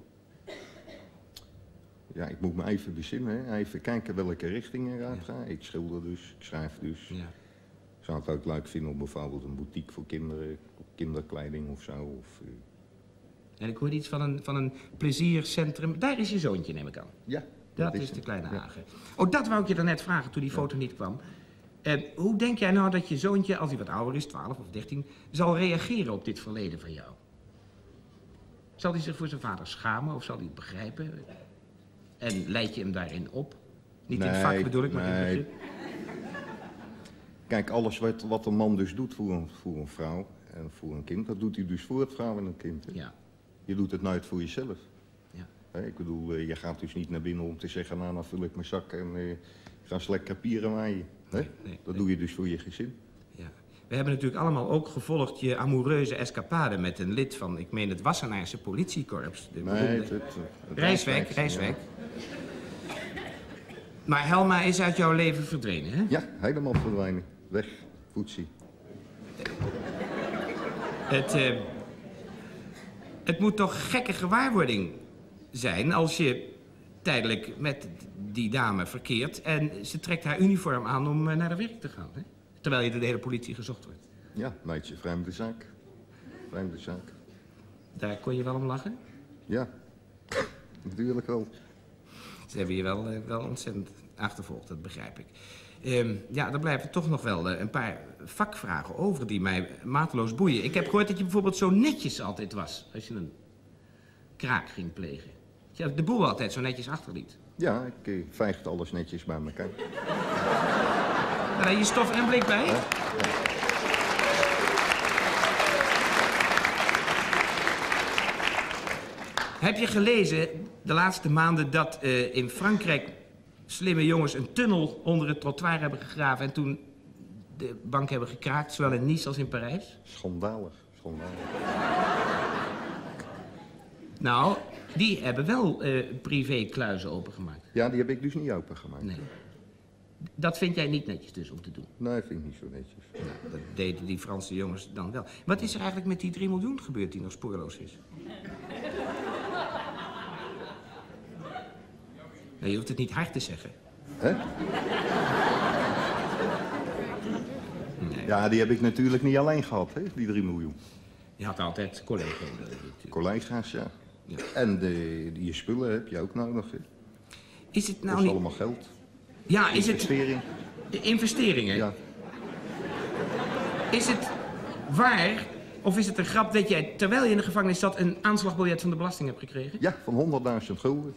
ja, ik moet me even bezinnen, hè? Even kijken welke richting eruit ga. Ik schilder dus, ik schrijf dus. Ja. Ik zou het ook leuk vinden om bijvoorbeeld een boutique voor kinderen... kinderkleding of zo. En ik hoorde iets van een pleziercentrum. Daar is je zoontje, neem ik aan. Ja. Dat is de Kleine Aage. Oh, dat wou ik je daarnet vragen toen die foto niet kwam. Hoe denk jij nou dat je zoontje, als hij wat ouder is, 12 of 13... zal reageren op dit verleden van jou? Zal hij zich voor zijn vader schamen of zal hij het begrijpen? En leid je hem daarin op? Niet in het vak bedoel ik, maar in het begrip. Kijk, alles wat een man dus doet voor een vrouw en voor een kind... dat doet hij dus voor het vrouw en een kind. Hè? Ja. Je doet het nooit voor jezelf. Ja. Ik bedoel, je gaat dus niet naar binnen om te zeggen... nou, dan vul ik mijn zak en ik ga eens lekker pieren waaien. Dat doe je dus voor je gezin. Ja. We hebben natuurlijk allemaal ook gevolgd je amoureuze escapade... met een lid van, ik meen, het Wassenaarse politiekorps. De het Rijswijk. Ja. Maar Helma is uit jouw leven verdwenen, hè? Ja, helemaal verdwijnen. Weg, poetsie. Het moet toch gekke gewaarwording zijn als je tijdelijk met die dame verkeert... en ze trekt haar uniform aan om naar de werk te gaan, hè? Terwijl je door de hele politie gezocht wordt. Ja, meidje, vreemde zaak. Vreemde zaak. Daar kon je wel om lachen? Ja, natuurlijk wel. Ze hebben je wel ontzettend achtervolgd, dat begrijp ik. Ja, er blijven toch nog wel een paar vakvragen over die mij mateloos boeien. Ik heb gehoord dat je bijvoorbeeld zo netjes altijd was als je een kraak ging plegen. Dat je de boel altijd zo netjes achterliet. Ja, ik veegde alles netjes bij elkaar. Daar heb je stof en blik bij? Ja. Heb je gelezen de laatste maanden dat in Frankrijk slimme jongens een tunnel onder het trottoir hebben gegraven en toen de bank hebben gekraakt, zowel in Nice als in Parijs? Schandalig, schandalig. Nou, die hebben wel privé-kluizen opengemaakt. Ja, die heb ik dus niet opengemaakt. Nee. Dat vind jij niet netjes dus om te doen? Nee, vind ik niet zo netjes. Nou, dat deden die Franse jongens dan wel. Wat is er eigenlijk met die 3 miljoen gebeurd die nog spoorloos is? Nou, je hoeft het niet hard te zeggen. Hè? Nee. Ja, die heb ik natuurlijk niet alleen gehad, hè, die 3 miljoen. Je had altijd collega's. Collega's, ja. Ja. En die spullen heb je ook nodig. Hè. Is het Dat nou is niet... allemaal geld. Ja, is het... Investering. Investeringen? Ja. Is het waar, of is het een grap dat jij, terwijl je in de gevangenis zat, een aanslagbiljet van de belasting hebt gekregen? Ja, van 100.000 gulden.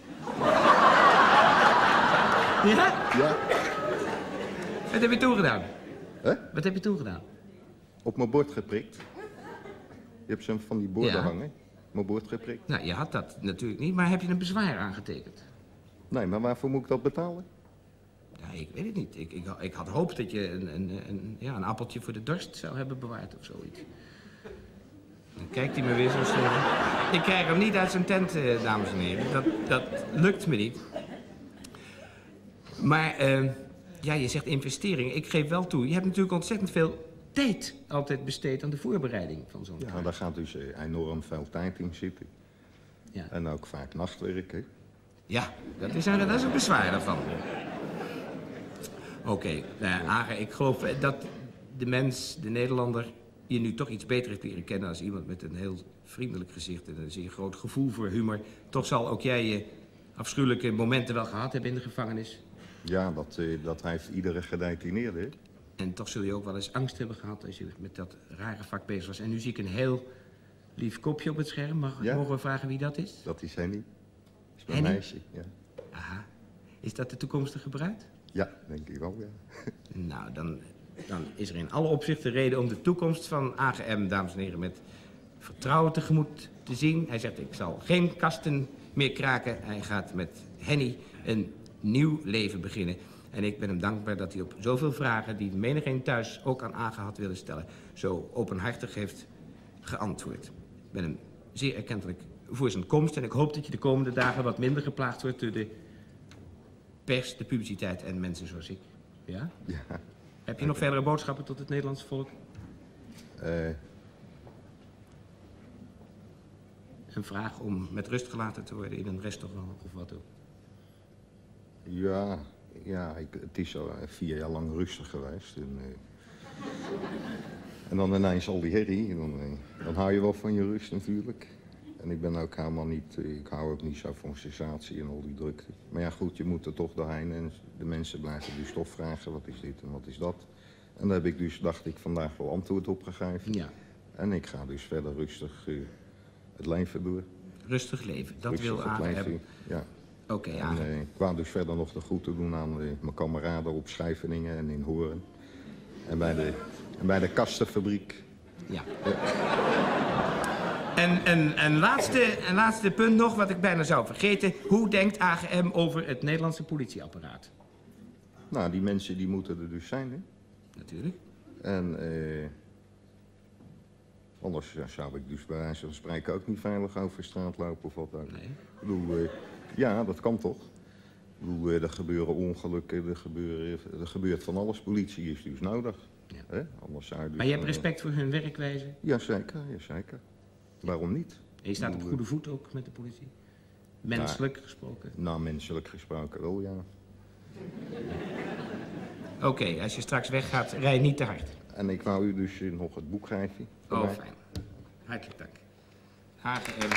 Ja? Ja. Wat heb je toen gedaan? Hè? Wat heb je toen gedaan? Op mijn bord geprikt. Je hebt zo'n van die borden Ja. hangen. Op mijn bord geprikt. Nou, je had dat natuurlijk niet, maar heb je een bezwaar aangetekend? Nee, maar waarvoor moet ik dat betalen? Ja, ik weet het niet. Ik had gehoopt dat je een appeltje voor de dorst zou hebben bewaard of zoiets. Dan kijkt hij me weer zo snel. Ik krijg hem niet uit zijn tent, dames en heren. Dat lukt me niet. Maar, ja, je zegt investeringen. Ik geef wel toe, je hebt natuurlijk ontzettend veel tijd altijd besteed aan de voorbereiding van zo'n Ja, daar gaat dus enorm veel tijd in zitten. Ja. En ook vaak nachtwerk, hè. Ja, dat is een bezwaar daarvan. Oké, Ager, ik geloof dat de mens, de Nederlander, je nu toch iets beter heeft leren kennen als iemand met een heel vriendelijk gezicht en een zeer groot gevoel voor humor. Toch zal ook jij je afschuwelijke momenten wel gehad hebben in de gevangenis. Ja, dat heeft iedere gedetineerde, hè. En toch zul je ook wel eens angst hebben gehad als je met dat rare vak bezig was. En nu zie ik een heel lief kopje op het scherm. Ja. Mogen we vragen wie dat is? Dat is Henny. Dat is mijn Henny? meisje, ja. Aha. Is dat de toekomstige bruid? Ja, denk ik wel, ja. Nou, dan is er in alle opzichten reden om de toekomst van AGM, dames en heren, met vertrouwen tegemoet te zien. Hij zegt, ik zal geen kasten meer kraken. Hij gaat met Henny een nieuw leven beginnen. En ik ben hem dankbaar dat hij op zoveel vragen die menigeen thuis ook aan AGE had willen stellen, zo openhartig heeft geantwoord. Ik ben hem zeer erkentelijk voor zijn komst en ik hoop dat je de komende dagen wat minder geplaagd wordt door de pers, de publiciteit en mensen zoals ik. Ja? Ja. Heb je nog verdere boodschappen tot het Nederlandse volk? Een vraag om met rust gelaten te worden in een restaurant of wat ook? Ja, het is al 4 jaar lang rustig geweest. En dan ineens al die herrie. Dan hou je wel van je rust natuurlijk. En ik ben ook helemaal niet... Ik hou ook niet zo van sensatie en al die drukte. Maar ja, goed, je moet er toch doorheen. En de mensen blijven dus toch vragen, wat is dit en wat is dat? En daar heb ik dus, dacht ik, vandaag wel antwoord op gegeven. Ja. En ik ga dus verder rustig het leven door. Rustig leven, dat Rustig wil het AGM. leven, ja. Oké, ja. En ik kwam dus verder nog de groeten doen aan mijn kameraden op Scheveningen en in Hoorn. En bij de kastenfabriek. Ja. En laatste punt nog, wat ik bijna zou vergeten. Hoe denkt AGM over het Nederlandse politieapparaat? Nou, die mensen die moeten er dus zijn, hè. Natuurlijk. En anders zou ik dus bij wijze van spreken ook niet veilig over straat lopen of wat ook. Nee. Ik bedoel, ja, dat kan toch. Ik bedoel, er gebeuren ongelukken, er gebeurt van alles. Politie is dus nodig. Ja. Hè? Anders zou je dus Maar je hebt respect voor hun werkwijze? Jazeker, jazeker. Waarom niet? En je staat op goede voet ook met de politie? Menselijk gesproken? Nou, menselijk gesproken wel, ja. Oké, als je straks weggaat, rij niet te hard. En ik wou u dus nog het boek geven. Oh, fijn. Hartelijk dank. AGM.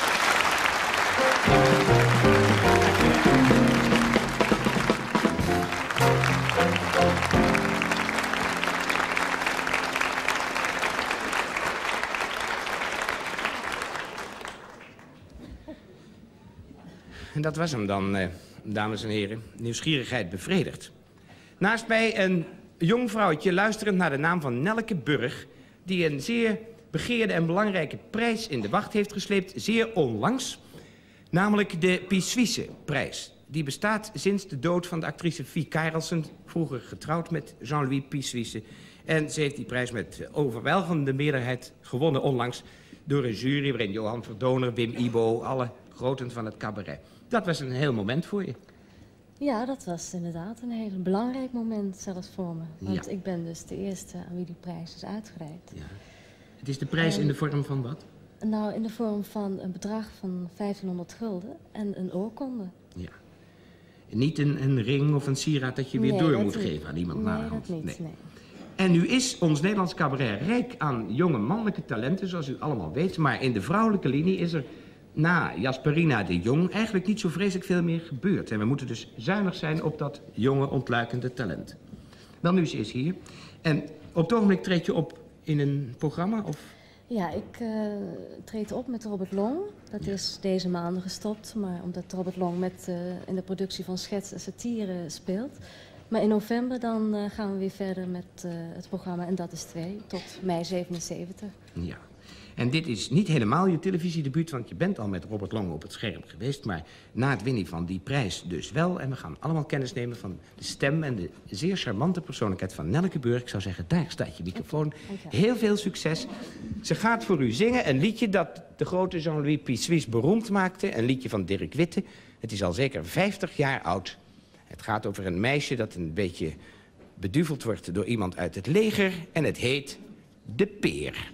En dat was hem dan, dames en heren. Nieuwsgierigheid bevredigd. Naast mij een jong vrouwtje luisterend naar de naam van Nelleke Burg, die een zeer begeerde en belangrijke prijs in de wacht heeft gesleept, zeer onlangs. Namelijk de Pies Suisse-prijs. Die bestaat sinds de dood van de actrice Vie Karelsen, vroeger getrouwd met Jean-Louis Pies Suisse. En ze heeft die prijs met overweldigende meerderheid gewonnen onlangs door een jury waarin Johan Verdoner, Wim Ibo, alle groten van het cabaret. Dat was een heel moment voor je. Ja, dat was inderdaad een heel belangrijk moment zelfs voor me. Want Ja. ik ben dus de eerste aan wie die prijs is uitgereikt. Ja. Het is de prijs in de vorm van wat? Nou, in de vorm van een bedrag van 1500 gulden en een oorkonde. Ja. Niet een ring of een sieraad dat je weer door dat moet niet. geven aan iemand Nee, na de hand. dat niet, nee. En nu is ons Nederlands cabaret rijk aan jonge mannelijke talenten, zoals u allemaal weet. Maar in de vrouwelijke linie is er na Jasperina de Jong eigenlijk niet zo vreselijk veel meer gebeurd. En we moeten dus zuinig zijn op dat jonge, ontluikende talent. Wel, nu, ze is hier. En op het ogenblik treed je op in een programma, of... Ja, ik treed op met Robert Long. Dat is deze maanden gestopt, maar omdat Robert Long in de productie van Schets en Satire speelt. Maar in november dan gaan we weer verder met het programma En dat is 2 tot mei 77. Ja. En dit is niet helemaal je televisiedebuut, want je bent al met Robert Long op het scherm geweest. Maar na het winnen van die prijs dus wel. En we gaan allemaal kennis nemen van de stem en de zeer charmante persoonlijkheid van Nelleke Burg. Ik zou zeggen, daar staat je microfoon. Heel veel succes. Ze gaat voor u zingen een liedje dat de grote Jean-Louis Pies Suisse beroemd maakte. Een liedje van Dirk Witte. Het is al zeker 50 jaar oud. Het gaat over een meisje dat een beetje beduveld wordt door iemand uit het leger. En het heet De Peer.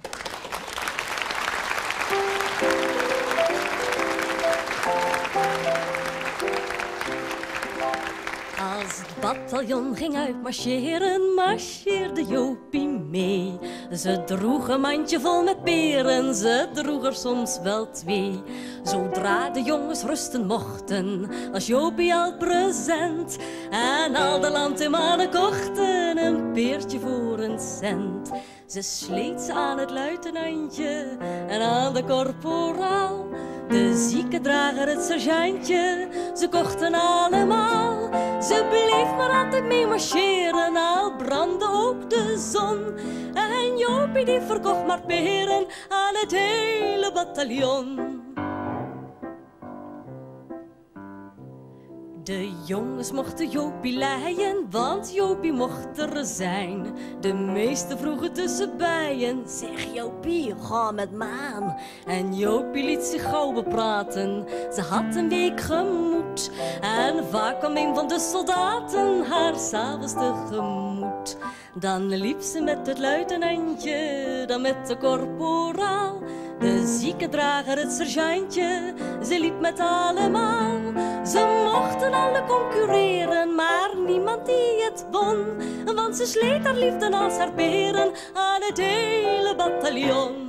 Als het bataljon ging uitmarcheren, marcheerde Jopie mee. Ze droeg een mandje vol met peren, ze droeg er soms wel 2. Zodra de jongens rusten mochten, was Jopie al present. En al de landemannen kochten een peertje voor een cent. Ze sleet ze aan het luitenantje en aan de korporaal. De ziekendrager, het sergeantje, ze kochten allemaal. Ze bleef maar altijd mee marcheren, al brandde ook de zon. En Jopie die verkocht maar peren aan het hele bataljon. De jongens mochten Jopie leien, want Jopie mocht er zijn. De meesten vroegen tussenbijen, zeg Jopie, ga met me aan. En Jopie liet zich gauw bepraten, ze had een week gemoed. En vaak kwam een van de soldaten haar 's avonds tegemoet. Dan liep ze met het luitenantje, dan met de korporaal. De ziekendrager, het sergeantje, ze liep met allemaal. Ze mochten alle concurreren, maar niemand die het won. Want ze sleet haar liefde als haar peren aan het hele bataljon.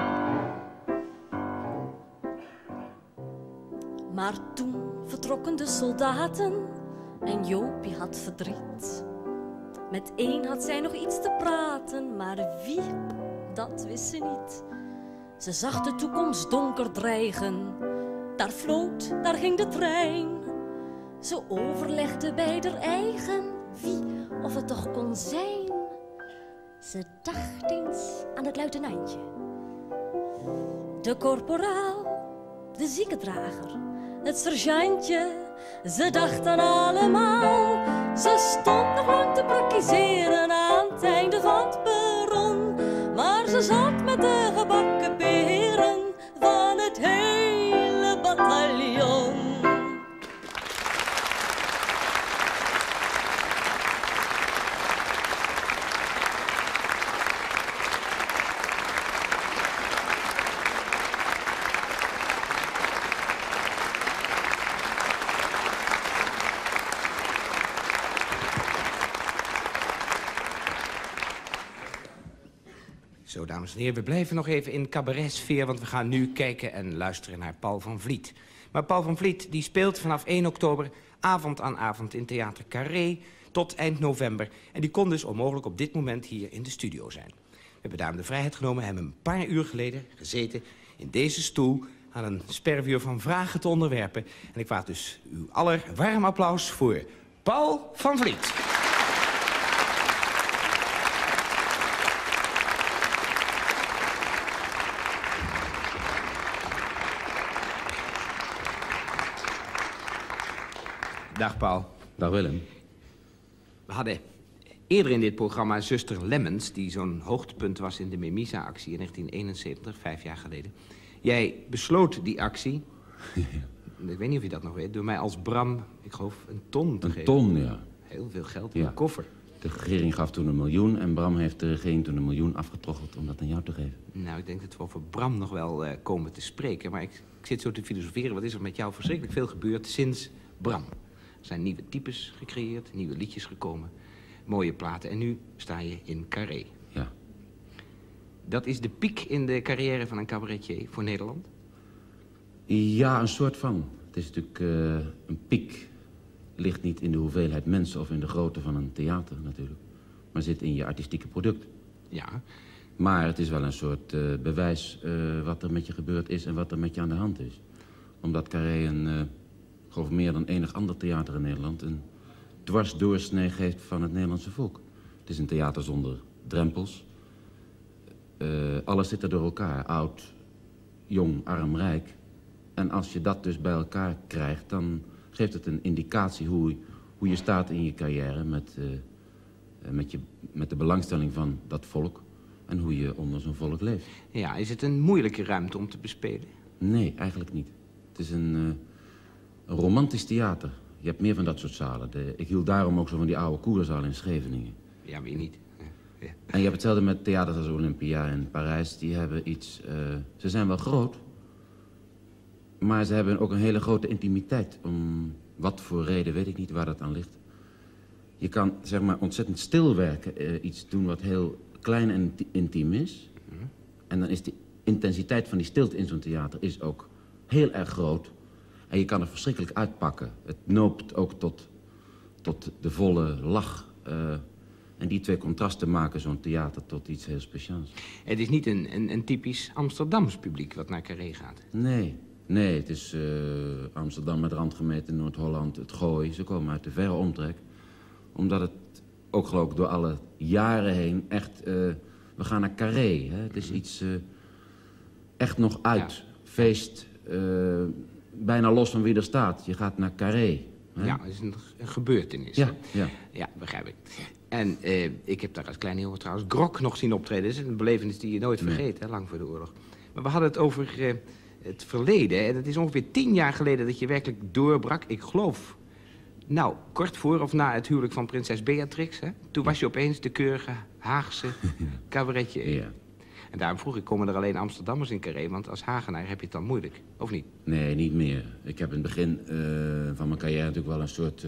Maar toen vertrokken de soldaten en Jopie had verdriet. Met één had zij nog iets te praten, maar wie, dat wist ze niet. Ze zag de toekomst donker dreigen. Daar floot, daar ging de trein. Ze overlegde bij haar eigen wie of het toch kon zijn. Ze dacht eens aan het luitenantje, de korporaal, de ziekendrager, het sergeantje. Ze dachten allemaal. Ze stond nog lang te praktiseren aan het einde van het perron. Maar ze zat met de gebakken peren van het hele bataljon. Zo, dames en heren, we blijven nog even in cabaretsfeer, want we gaan nu kijken en luisteren naar Paul van Vliet. Maar Paul van Vliet die speelt vanaf 1 oktober avond aan avond in Theater Carré tot eind november. En die kon dus onmogelijk op dit moment hier in de studio zijn. We hebben daarom de vrijheid genomen hem een paar uur geleden gezeten in deze stoel aan een spervuur van vragen te onderwerpen. En ik vraag dus uw aller warm applaus voor Paul van Vliet. Dag, Paul. Dag, Willem. We hadden eerder in dit programma zuster Lemmens, die zo'n hoogtepunt was in de Memisa-actie in 1971, 5 jaar geleden. Jij besloot die actie, ik weet niet of je dat nog weet, door mij als Bram, ik geloof, een ton te geven. Een ton, ja. Heel veel geld in een koffer. De regering gaf toen 1 miljoen en Bram heeft de regering toen 1 miljoen afgetroggeld om dat aan jou te geven. Nou, ik denk dat we over Bram nog wel komen te spreken, maar ik zit zo te filosoferen. Wat is er met jou verschrikkelijk veel gebeurd sinds Bram? Er zijn nieuwe types gecreëerd, nieuwe liedjes gekomen, mooie platen en nu sta je in Carré. Ja. Dat is de piek in de carrière van een cabaretier voor Nederland? Ja, een soort van. Het is natuurlijk een piek. Ligt niet in de hoeveelheid mensen of in de grootte van een theater natuurlijk. Maar zit in je artistieke product. Ja. Maar het is wel een soort bewijs wat er met je gebeurd is en wat er met je aan de hand is. Omdat Carré ik geloof meer dan enig ander theater in Nederland een dwarsdoorsnee geeft van het Nederlandse volk. Het is een theater zonder drempels. Alles zit er door elkaar. Oud, jong, arm, rijk. En als je dat dus bij elkaar krijgt, dan geeft het een indicatie hoe je staat in je carrière met de belangstelling van dat volk en hoe je onder zo'n volk leeft. Ja, is het een moeilijke ruimte om te bespelen? Nee, eigenlijk niet. Het is een romantisch theater. Je hebt meer van dat soort zalen. Ik hield daarom ook zo van die oude koerzaal in Scheveningen. Ja, wie niet? Ja. En je hebt hetzelfde met theaters als Olympia in Parijs. Die hebben iets... ze zijn wel groot, maar ze hebben ook een hele grote intimiteit. Om wat voor reden, weet ik niet waar dat aan ligt. Je kan, zeg maar, ontzettend stil werken. Iets doen wat heel klein en intiem is. En dan is de intensiteit van die stilte in zo'n theater is ook heel erg groot. En je kan er verschrikkelijk uitpakken. Het noopt ook tot de volle lach. En die twee contrasten maken zo'n theater tot iets heel speciaals. Het is niet een typisch Amsterdams publiek wat naar Carré gaat. Nee, het is Amsterdam met randgemeenten, Noord-Holland, het Gooi. Ze komen uit de verre omtrek. Omdat het ook, geloof ik, door alle jaren heen echt... we gaan naar Carré. Hè? Het is iets echt nog uit. Ja. Feest, bijna los van wie er staat. Je gaat naar Carré. Hè? Ja, het is een gebeurtenis. Ja, hè? Ja, begrijp ik. En ik heb daar als klein jongen trouwens Grok nog zien optreden. Dat is een belevenis die je nooit vergeet, hè, lang voor de oorlog. Maar we hadden het over het verleden. En het is ongeveer 10 jaar geleden dat je werkelijk doorbrak. Ik geloof, nou, kort voor of na het huwelijk van prinses Beatrix. Hè? Toen was je opeens de keurige Haagse cabaretje. Ja. En daarom vroeg ik, komen er alleen Amsterdammers in Carré? Want als Hagenaar heb je het dan moeilijk, of niet? Nee, niet meer. Ik heb in het begin van mijn carrière natuurlijk wel een soort...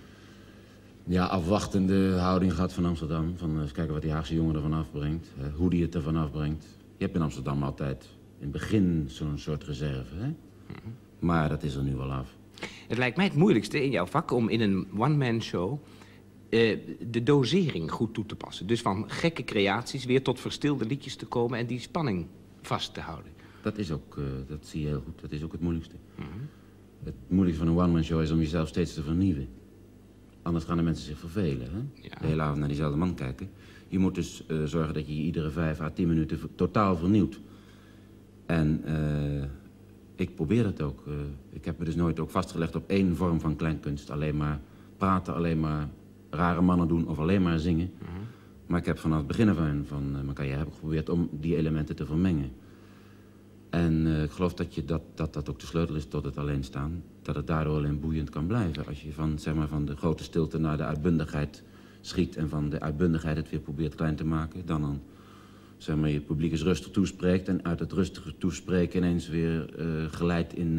afwachtende houding gehad van Amsterdam. Van eens kijken wat die Haagse jongen ervan afbrengt. Hoe die het ervan afbrengt. Je hebt in Amsterdam altijd in het begin zo'n soort reserve. Hè? Maar dat is er nu wel af. Het lijkt mij het moeilijkste in jouw vak om in een one-man show de dosering goed toe te passen. Dus van gekke creaties weer tot verstilde liedjes te komen en die spanning vast te houden. Dat is ook, dat zie je heel goed. Dat is ook het moeilijkste. Het moeilijkste van een one-man show is om jezelf steeds te vernieuwen. Anders gaan de mensen zich vervelen. Hè? Ja. De hele avond naar diezelfde man kijken. Je moet dus zorgen dat je iedere 5 à 10 minuten totaal vernieuwt. En ik probeer dat ook. Ik heb me dus nooit ook vastgelegd op één vorm van kleinkunst. Alleen maar praten, alleen maar rare mannen doen of alleen maar zingen. Maar ik heb vanaf het begin van mijn carrière heb ik geprobeerd om die elementen te vermengen. En ik geloof dat ook de sleutel is tot het alleen staan. Dat het daardoor alleen boeiend kan blijven. Als je van de grote stilte naar de uitbundigheid schiet... en van de uitbundigheid het weer probeert klein te maken... dan je publiek eens rustig toespreekt... en uit het rustige toespreken ineens weer geleidt in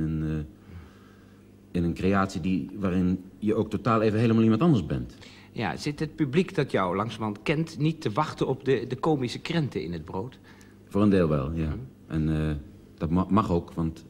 een creatie... waarin je ook totaal even helemaal iemand anders bent. Ja, zit het publiek dat jou langzamerhand kent... niet te wachten op de komische krenten in het brood? Voor een deel wel, ja. En dat mag ook, want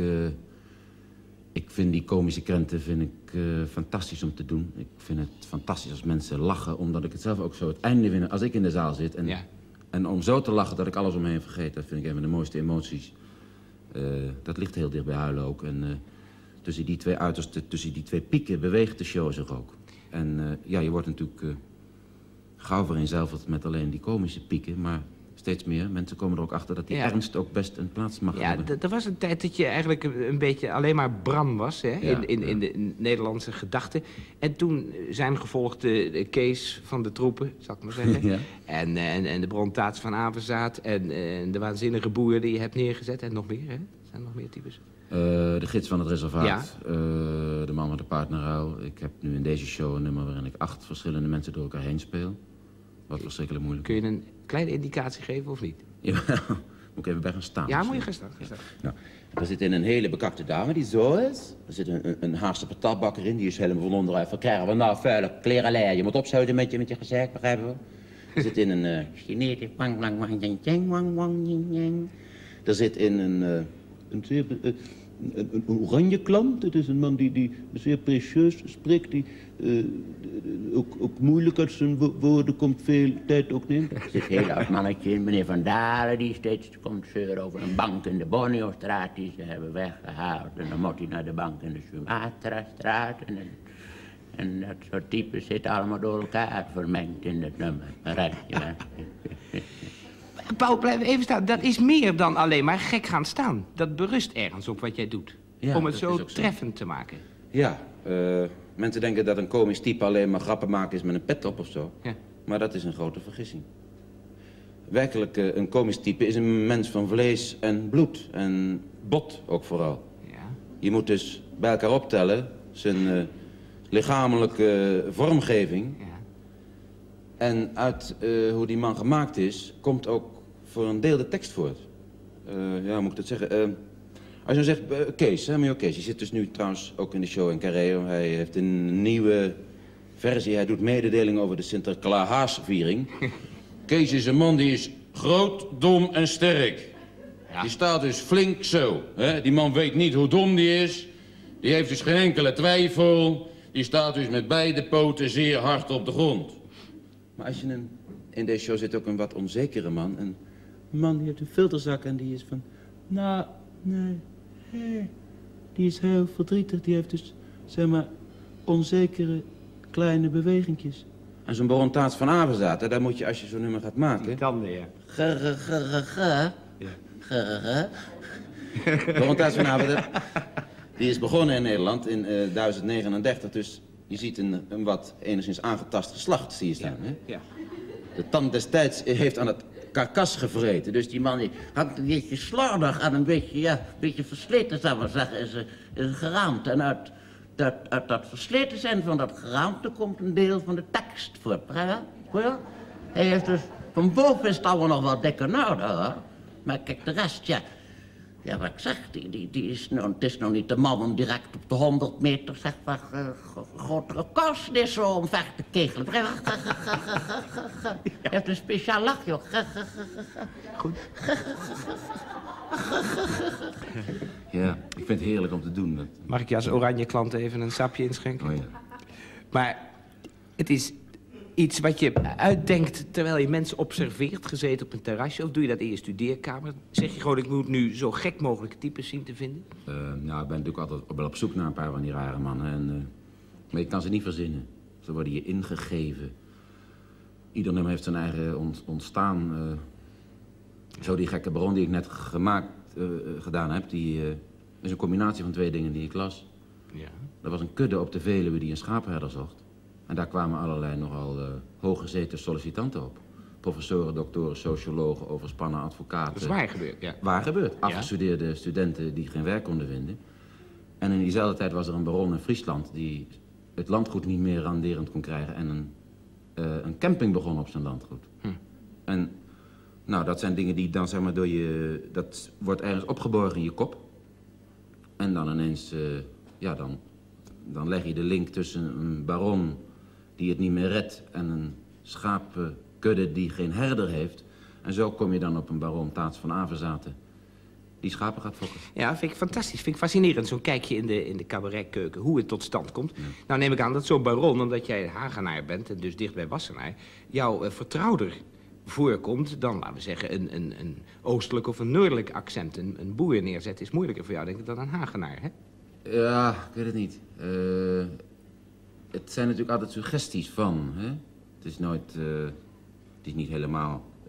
ik vind die komische krenten fantastisch om te doen. Ik vind het fantastisch als mensen lachen, omdat ik het zelf ook zo het einde vind als ik in de zaal zit. En om zo te lachen dat ik alles om me heen vergeet, dat vind ik een van de mooiste emoties. Dat ligt heel dicht bij huilen ook. En tussen die twee uitersten, tussen die twee pieken beweegt de show zich ook. En je wordt natuurlijk gauw vereenzelvigd met alleen die komische pieken, maar steeds meer. Mensen komen er ook achter dat die ernst ook best een plaats mag hebben. Ja, er was een tijd dat je eigenlijk een beetje alleen maar Bram was, hè? Ja, in de Nederlandse gedachten. En toen zijn gevolgd de Kees van de Troepen, zal ik maar zeggen. Ja. En de Brontaats van Avezaath en de waanzinnige boer die je hebt neergezet. En nog meer, hè? Er zijn nog meer types. De gids van het reservaat, de man met de paardnerruil. Ik heb nu in deze show een nummer waarin ik 8 verschillende mensen door elkaar heen speel. Wat verschrikkelijk moeilijk. Kun je een kleine indicatie geven of niet? Ja, moet ik even bij gaan staan. Ja, moet je gaan staan. Nou, er zit in een hele bekakte dame die zo is. Er zit een Haagse patatbakker in, die is helemaal van onderuit. Van krijgen we nou vuile klerenlei. Je moet opzouten met je gezeik, begrijpen we? Er zit in een Chinees. Er zit in een oranje klant. Het is een man die zeer precieus spreekt, die ook moeilijk uit zijn woorden komt, veel tijd ook neemt. Er zit een heel oud mannetje in, meneer Van Dalen, die steeds komt zeuren over een bank in de Borneo-straat die ze hebben weggehaald. En dan moet hij naar de bank in de Sumatra-straat. En dat soort types zitten allemaal door elkaar vermengd in het nummer. Paul, blijf even staan. Dat is meer dan alleen maar gek gaan staan. Dat berust ergens op wat jij doet. Ja, om het dat is zo ook zo. treffend te maken. Ja, mensen denken dat een komisch type alleen maar grappen maken is met een pet op of zo. Ja. Maar dat is een grote vergissing. Werkelijk, een komisch type is een mens van vlees en bloed. En bot ook vooral. Ja. Je moet dus bij elkaar optellen zijn lichamelijke vormgeving. Ja. En uit hoe die man gemaakt is, komt ook voor een deel de tekst voort. Ja, hoe moet ik dat zeggen? Als je dan zegt, Kees, hè, meneer Kees, die zit dus nu trouwens ook in de show in Carré. Hij heeft een nieuwe versie, hij doet mededelingen over de Sinterklaasviering. Kees is een man die is groot, dom en sterk. Ja. Die staat dus flink zo. Hè? Die man weet niet hoe dom die is. Die heeft dus geen enkele twijfel. Die staat dus met beide poten zeer hard op de grond. Maar als je in deze show zit ook een wat onzekere man. Een man die heeft een filterzak en die is van... Nou, nee. Die is heel verdrietig. Die heeft dus, zeg maar, onzekere kleine bewegingjes. En zo'n Brontaats van Avezaath, daar moet je, als je zo'n nummer gaat maken... Die tanden, ja. Brontaats van Avezaath, die is begonnen in Nederland in 1039. Dus je ziet een wat enigszins aangetast geslacht, zie je staan. Ja. Hè? Ja. De tand destijds heeft aan het karkas gevreten. Dus die man die had een beetje slordig en een beetje versleten, zou ik maar zeggen, is geraamd. En uit dat versleten zijn van dat geraamte komt een deel van de tekst voort. Hoor je? Hij heeft dus, van boven is het allemaal nog wel dikker nodig, hoor. Maar kijk, de rest, ja. Ja, wat ik zeg, die is nou, het is nou niet de man om direct op de 100 meter, zeg maar, grotere kous zo om weg te kegelen. Hij heeft een speciaal lach, joh. Goed. Ja, ik vind het heerlijk om te doen. Dat... Mag ik je als oranje klant even een sapje inschenken? Oh ja. Maar het is iets wat je uitdenkt terwijl je mensen observeert, gezeten op een terrasje? Of doe je dat in je studeerkamer? Zeg je gewoon, ik moet nu zo gek mogelijke types zien te vinden? Nou, ik ben natuurlijk altijd wel op zoek naar een paar van die rare mannen. En, maar je kan ze niet verzinnen. Ze worden je ingegeven. Ieder nummer heeft zijn eigen ontstaan. Zo die gekke baron die ik net gedaan heb, die is een combinatie van 2 dingen die ik las. Ja. Er was een kudde op de Veluwe die een schaapherder zocht. En daar kwamen allerlei nogal hooggezeten sollicitanten op. Professoren, doktoren, sociologen, overspannen advocaten. Dat is waar gebeurd, ja. Waar gebeurd. Afgestudeerde studenten die geen werk konden vinden. En in diezelfde tijd was er een baron in Friesland die het landgoed niet meer renderend kon krijgen en een camping begon op zijn landgoed. En nou, dat zijn dingen die dan, zeg maar, dat wordt ergens opgeborgen in je kop. En dan ineens, dan leg je de link tussen een baron die het niet meer redt en een schapenkudde die geen herder heeft. En zo kom je dan op een Brontaats van Avezaath die schapen gaat fokken. Ja, vind ik fantastisch. Vind ik fascinerend, zo'n kijkje in de cabaretkeuken, hoe het tot stand komt. Ja. Nou neem ik aan dat zo'n baron, omdat jij Hagenaar bent en dus dicht bij Wassenaar, jou vertrouwder voorkomt dan, laten we zeggen, een oostelijk of een noordelijk accent. Een boer neerzetten is moeilijker voor jou, denk ik, dan een Hagenaar, hè? Ja, ik weet het niet. Het zijn natuurlijk altijd suggesties van, hè? Het is nooit, het is niet helemaal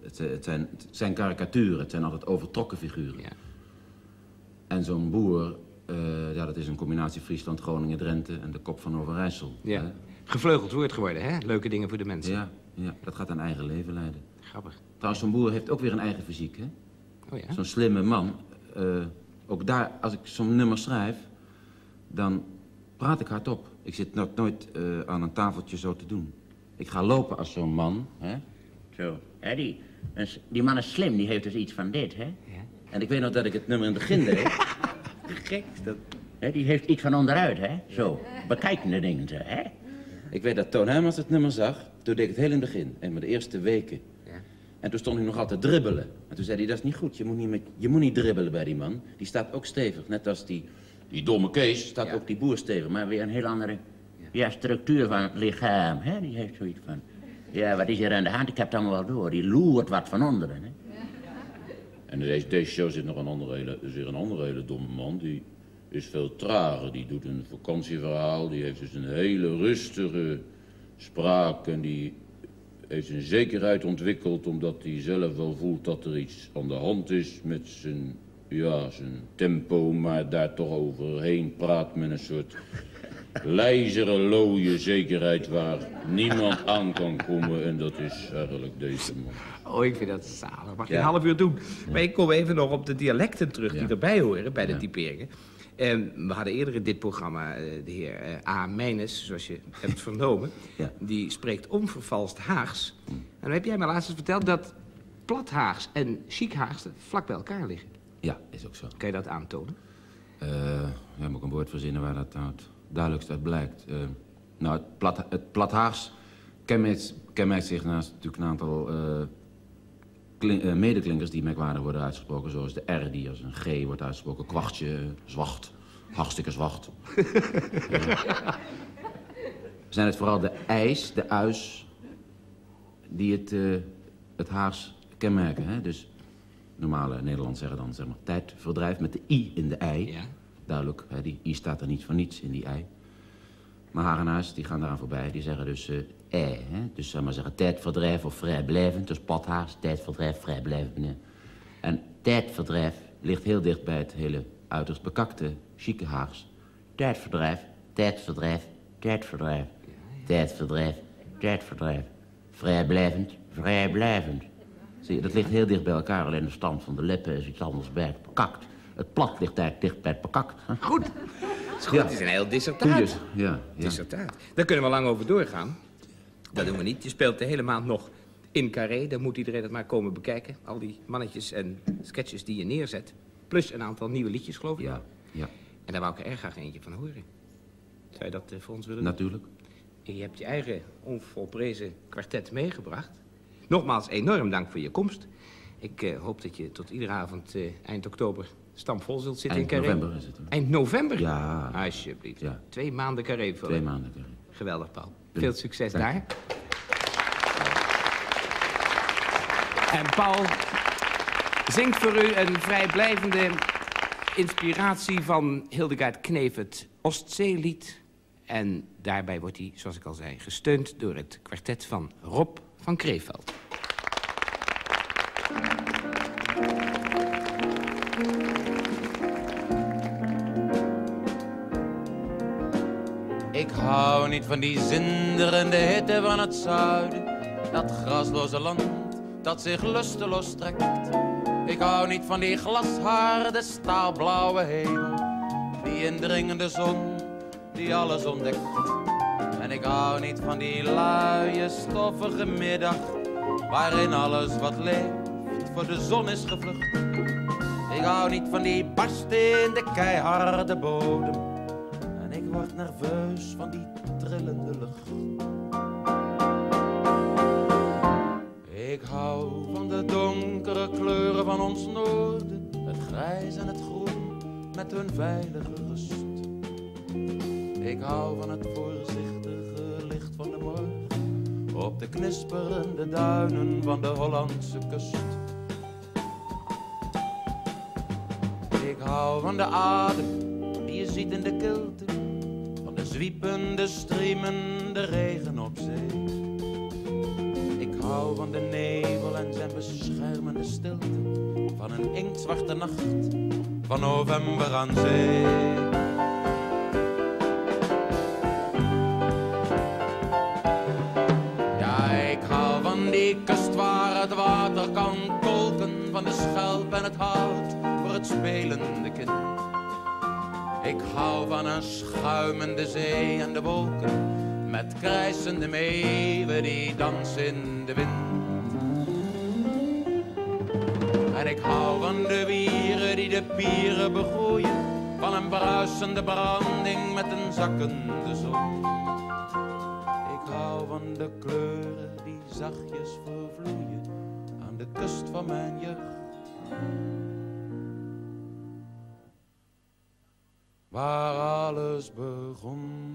Het zijn karikaturen, het zijn altijd overtrokken figuren. Ja. En zo'n boer, ja, dat is een combinatie Friesland, Groningen, Drenthe en de kop van Overijssel. Ja. Hè? Gevleugeld woord geworden, hè? Leuke dingen voor de mensen. Ja, ja, dat gaat een eigen leven leiden. Grappig. Trouwens, zo'n boer heeft ook weer een eigen fysiek, hè? Oh ja? Zo'n slimme man. Ook daar, als ik zo'n nummer schrijf, dan praat ik hardop. Ik zit nooit aan een tafeltje zo te doen. Ik ga lopen als zo'n man, hè? Zo, hè, die man is slim, die heeft dus iets van dit, hè? Ja. En ik weet nog dat ik het nummer in het begin deed. Gek, dat... Hè, die heeft iets van onderuit, hè? Zo, bekijkende dingen, hè? Ik weet dat Toon Hermans het nummer zag, toen deed ik het heel in het begin. En maar de eerste weken. Ja. En toen stond hij nog altijd dribbelen. En toen zei hij, dat is niet goed, je moet niet dribbelen bij die man. Die staat ook stevig, net als die domme Kees staat ook die boer stevig. Maar weer een heel andere structuur van het lichaam, hè? Die heeft zoiets van... Ja, wat is hier aan de hand? Ik heb het allemaal wel door. Die loert wat van onderen, hè? En in deze show zit nog een andere hele domme man. Die is veel trager. Die doet een vakantieverhaal. Die heeft dus een hele rustige spraak. En die heeft zijn zekerheid ontwikkeld omdat hij zelf wel voelt dat er iets aan de hand is met zijn tempo. Maar daar toch overheen praat met een soort lijzeren, looie zekerheid waar niemand aan kan komen. En dat is eigenlijk deze man. Oh, ik vind dat zalig. Mag je een half uur doen? Ja. Maar ik kom even nog op de dialecten terug die erbij horen bij de typeringen. We hadden eerder in dit programma de heer A. Meines, zoals je hebt vernomen. Die spreekt onvervalst Haags. En dan heb jij mij laatst eens verteld dat plat Haags en chic Haags vlak bij elkaar liggen. Ja, is ook zo. Kan je dat aantonen? Ja, moet ik een woord verzinnen waar dat nou het duidelijkst uit blijkt. Nou, het plat Haags kenmerkt zich naast natuurlijk een aantal medeklinkers die merkwaardig worden uitgesproken, zoals de R die als een G wordt uitgesproken, kwartje, zwacht, hartstikke zwacht. Zijn het vooral de ijs, de uis, die het Haags kenmerken, hè? Dus normale Nederlanders zeggen dan zeg maar tijdverdrijf met de I in de ei. Ja. Duidelijk, hè? Die I staat er niet voor niets in die ei. Maar Hagenaars die gaan daaraan voorbij, die zeggen dus hè? Dus zeg maar zeggen tijdverdrijf of vrijblijvend, dus padhaars, tijdverdrijf, vrijblijvend. Ja. En tijdverdrijf ligt heel dicht bij het hele uiterst bekakte, chique Haags. Tijdverdrijf, tijdverdrijf, tijdverdrijf, tijdverdrijf, tijdverdrijf, vrijblijvend, vrijblijvend. Zie je, dat ligt heel dicht bij elkaar, alleen de stand van de lippen is iets anders bij het bekakt. Het plat ligt eigenlijk dicht bij het bekakt. Goed. Is goed, het is een heel dissertaat. Ja. Dissertaat. Daar kunnen we lang over doorgaan. Dat doen we niet. Je speelt de hele maand nog in Carré. Dan moet iedereen het maar komen bekijken. Al die mannetjes en sketches die je neerzet. Plus een aantal nieuwe liedjes, geloof ik. Ja. En daar wou ik er erg graag eentje van horen. Zou je dat voor ons willen doen? Natuurlijk. Je hebt je eigen onvolprezen kwartet meegebracht. Nogmaals, enorm dank voor je komst. Ik hoop dat je tot iedere avond eind oktober stampvol zult zitten in Carré. Eind november is het. Eind november? Ja. Alsjeblieft. Ja. 2 maanden Carré vullen. 2 maanden Carré. Geweldig, Paul. Veel succes daar. En Paul zingt voor u een vrijblijvende inspiratie van Hildegard Knef, het Oostzeelied. En daarbij wordt hij, zoals ik al zei, gesteund door het kwartet van Rob van Kreeveld. Ik hou niet van die zinderende hitte van het zuiden. Dat grasloze land dat zich lusteloos strekt. Ik hou niet van die glasharde staalblauwe hemel. Die indringende zon die alles ontdekt. En ik hou niet van die luie stoffige middag. Waarin alles wat leeft voor de zon is gevlucht. Ik hou niet van die barstende keiharde bodem. Ik word nerveus van die trillende lucht. Ik hou van de donkere kleuren van ons noorden. Het grijs en het groen met hun veilige rust. Ik hou van het voorzichtige licht van de morgen. Op de knisperende duinen van de Hollandse kust. Ik hou van de adem die je ziet in de kilte. Zwiepende, streamende regen op zee. Ik hou van de nevel en zijn beschermende stilte, van een inktzwarte nacht, van november aan zee. Ja, ik hou van die kust waar het water kan kolken, van de schelp en het hout voor het spelende kind. Ik hou van een schuimende zee en de wolken, met krijsende meeuwen die dansen in de wind. En ik hou van de wieren die de pieren begroeien, van een bruisende branding met een zakkende zon. Ik hou van de kleuren die zachtjes vervloeien aan de kust van mijn jeugd, waar alles begon.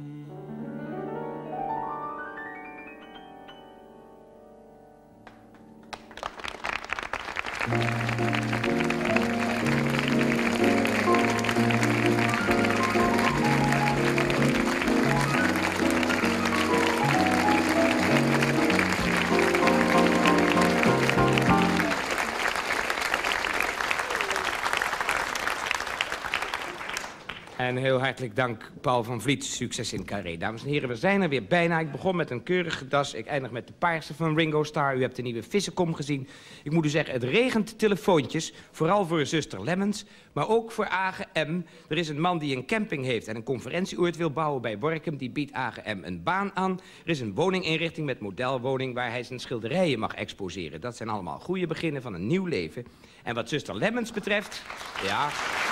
En heel hartelijk dank, Paul van Vliet. Succes in Carré. Dames en heren, we zijn er weer bijna. Ik begon met een keurige das. Ik eindig met de paarse van Ringo Starr. U hebt de nieuwe Vissenkom gezien. Ik moet u zeggen, het regent telefoontjes. Vooral voor zuster Lemmens, maar ook voor AGM. Er is een man die een camping heeft en een conferentieoord wil bouwen bij Borkum. Die biedt AGM een baan aan. Er is een woninginrichting met modelwoning waar hij zijn schilderijen mag exposeren. Dat zijn allemaal goede beginnen van een nieuw leven. En wat zuster Lemmens betreft, ja...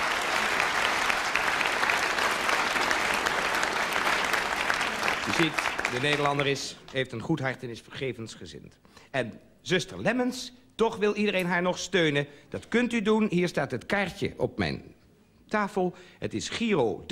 U ziet, de Nederlander heeft een goed hart en is vergevensgezind. En zuster Lemmens, toch wil iedereen haar nog steunen. Dat kunt u doen. Hier staat het kaartje op mijn tafel. Het is Giro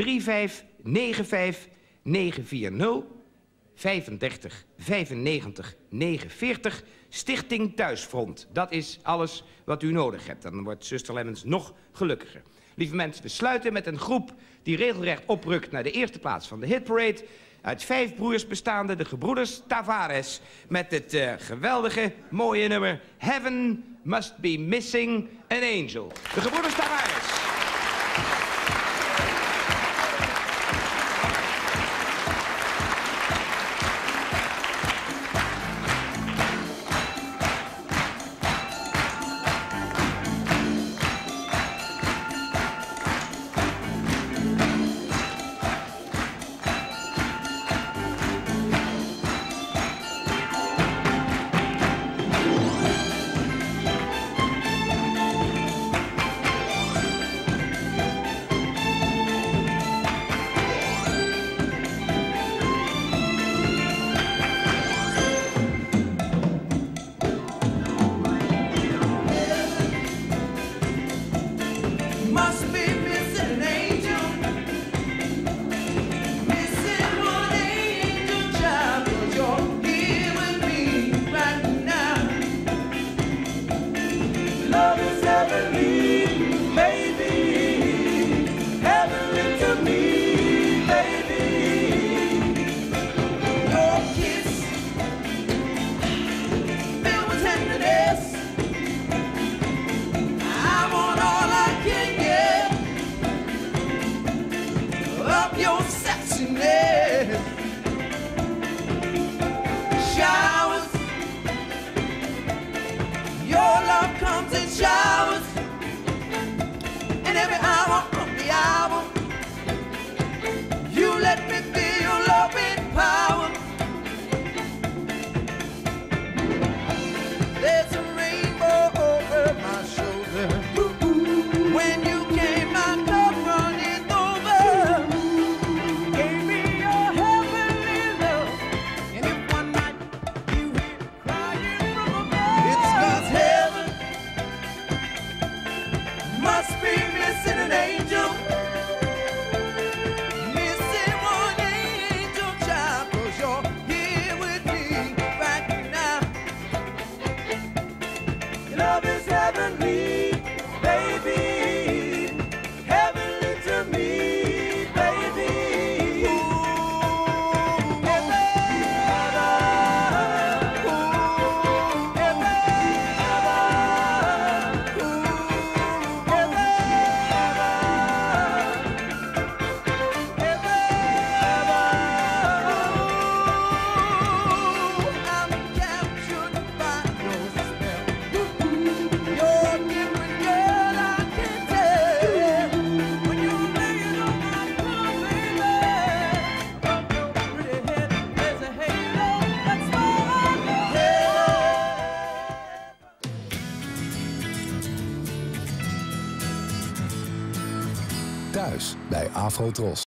3595940 35 95 49 Stichting Thuisfront. Dat is alles wat u nodig hebt. Dan wordt zuster Lemmens nog gelukkiger. Lieve mensen, we sluiten met een groep die regelrecht oprukt naar de eerste plaats van de hitparade. Uit 5 broers bestaande, de gebroeders Tavares. Met het geweldige, mooie nummer Heaven Must Be Missing an Angel. De gebroeders Tavares. I want all I can get. Thuis bij Afrotros.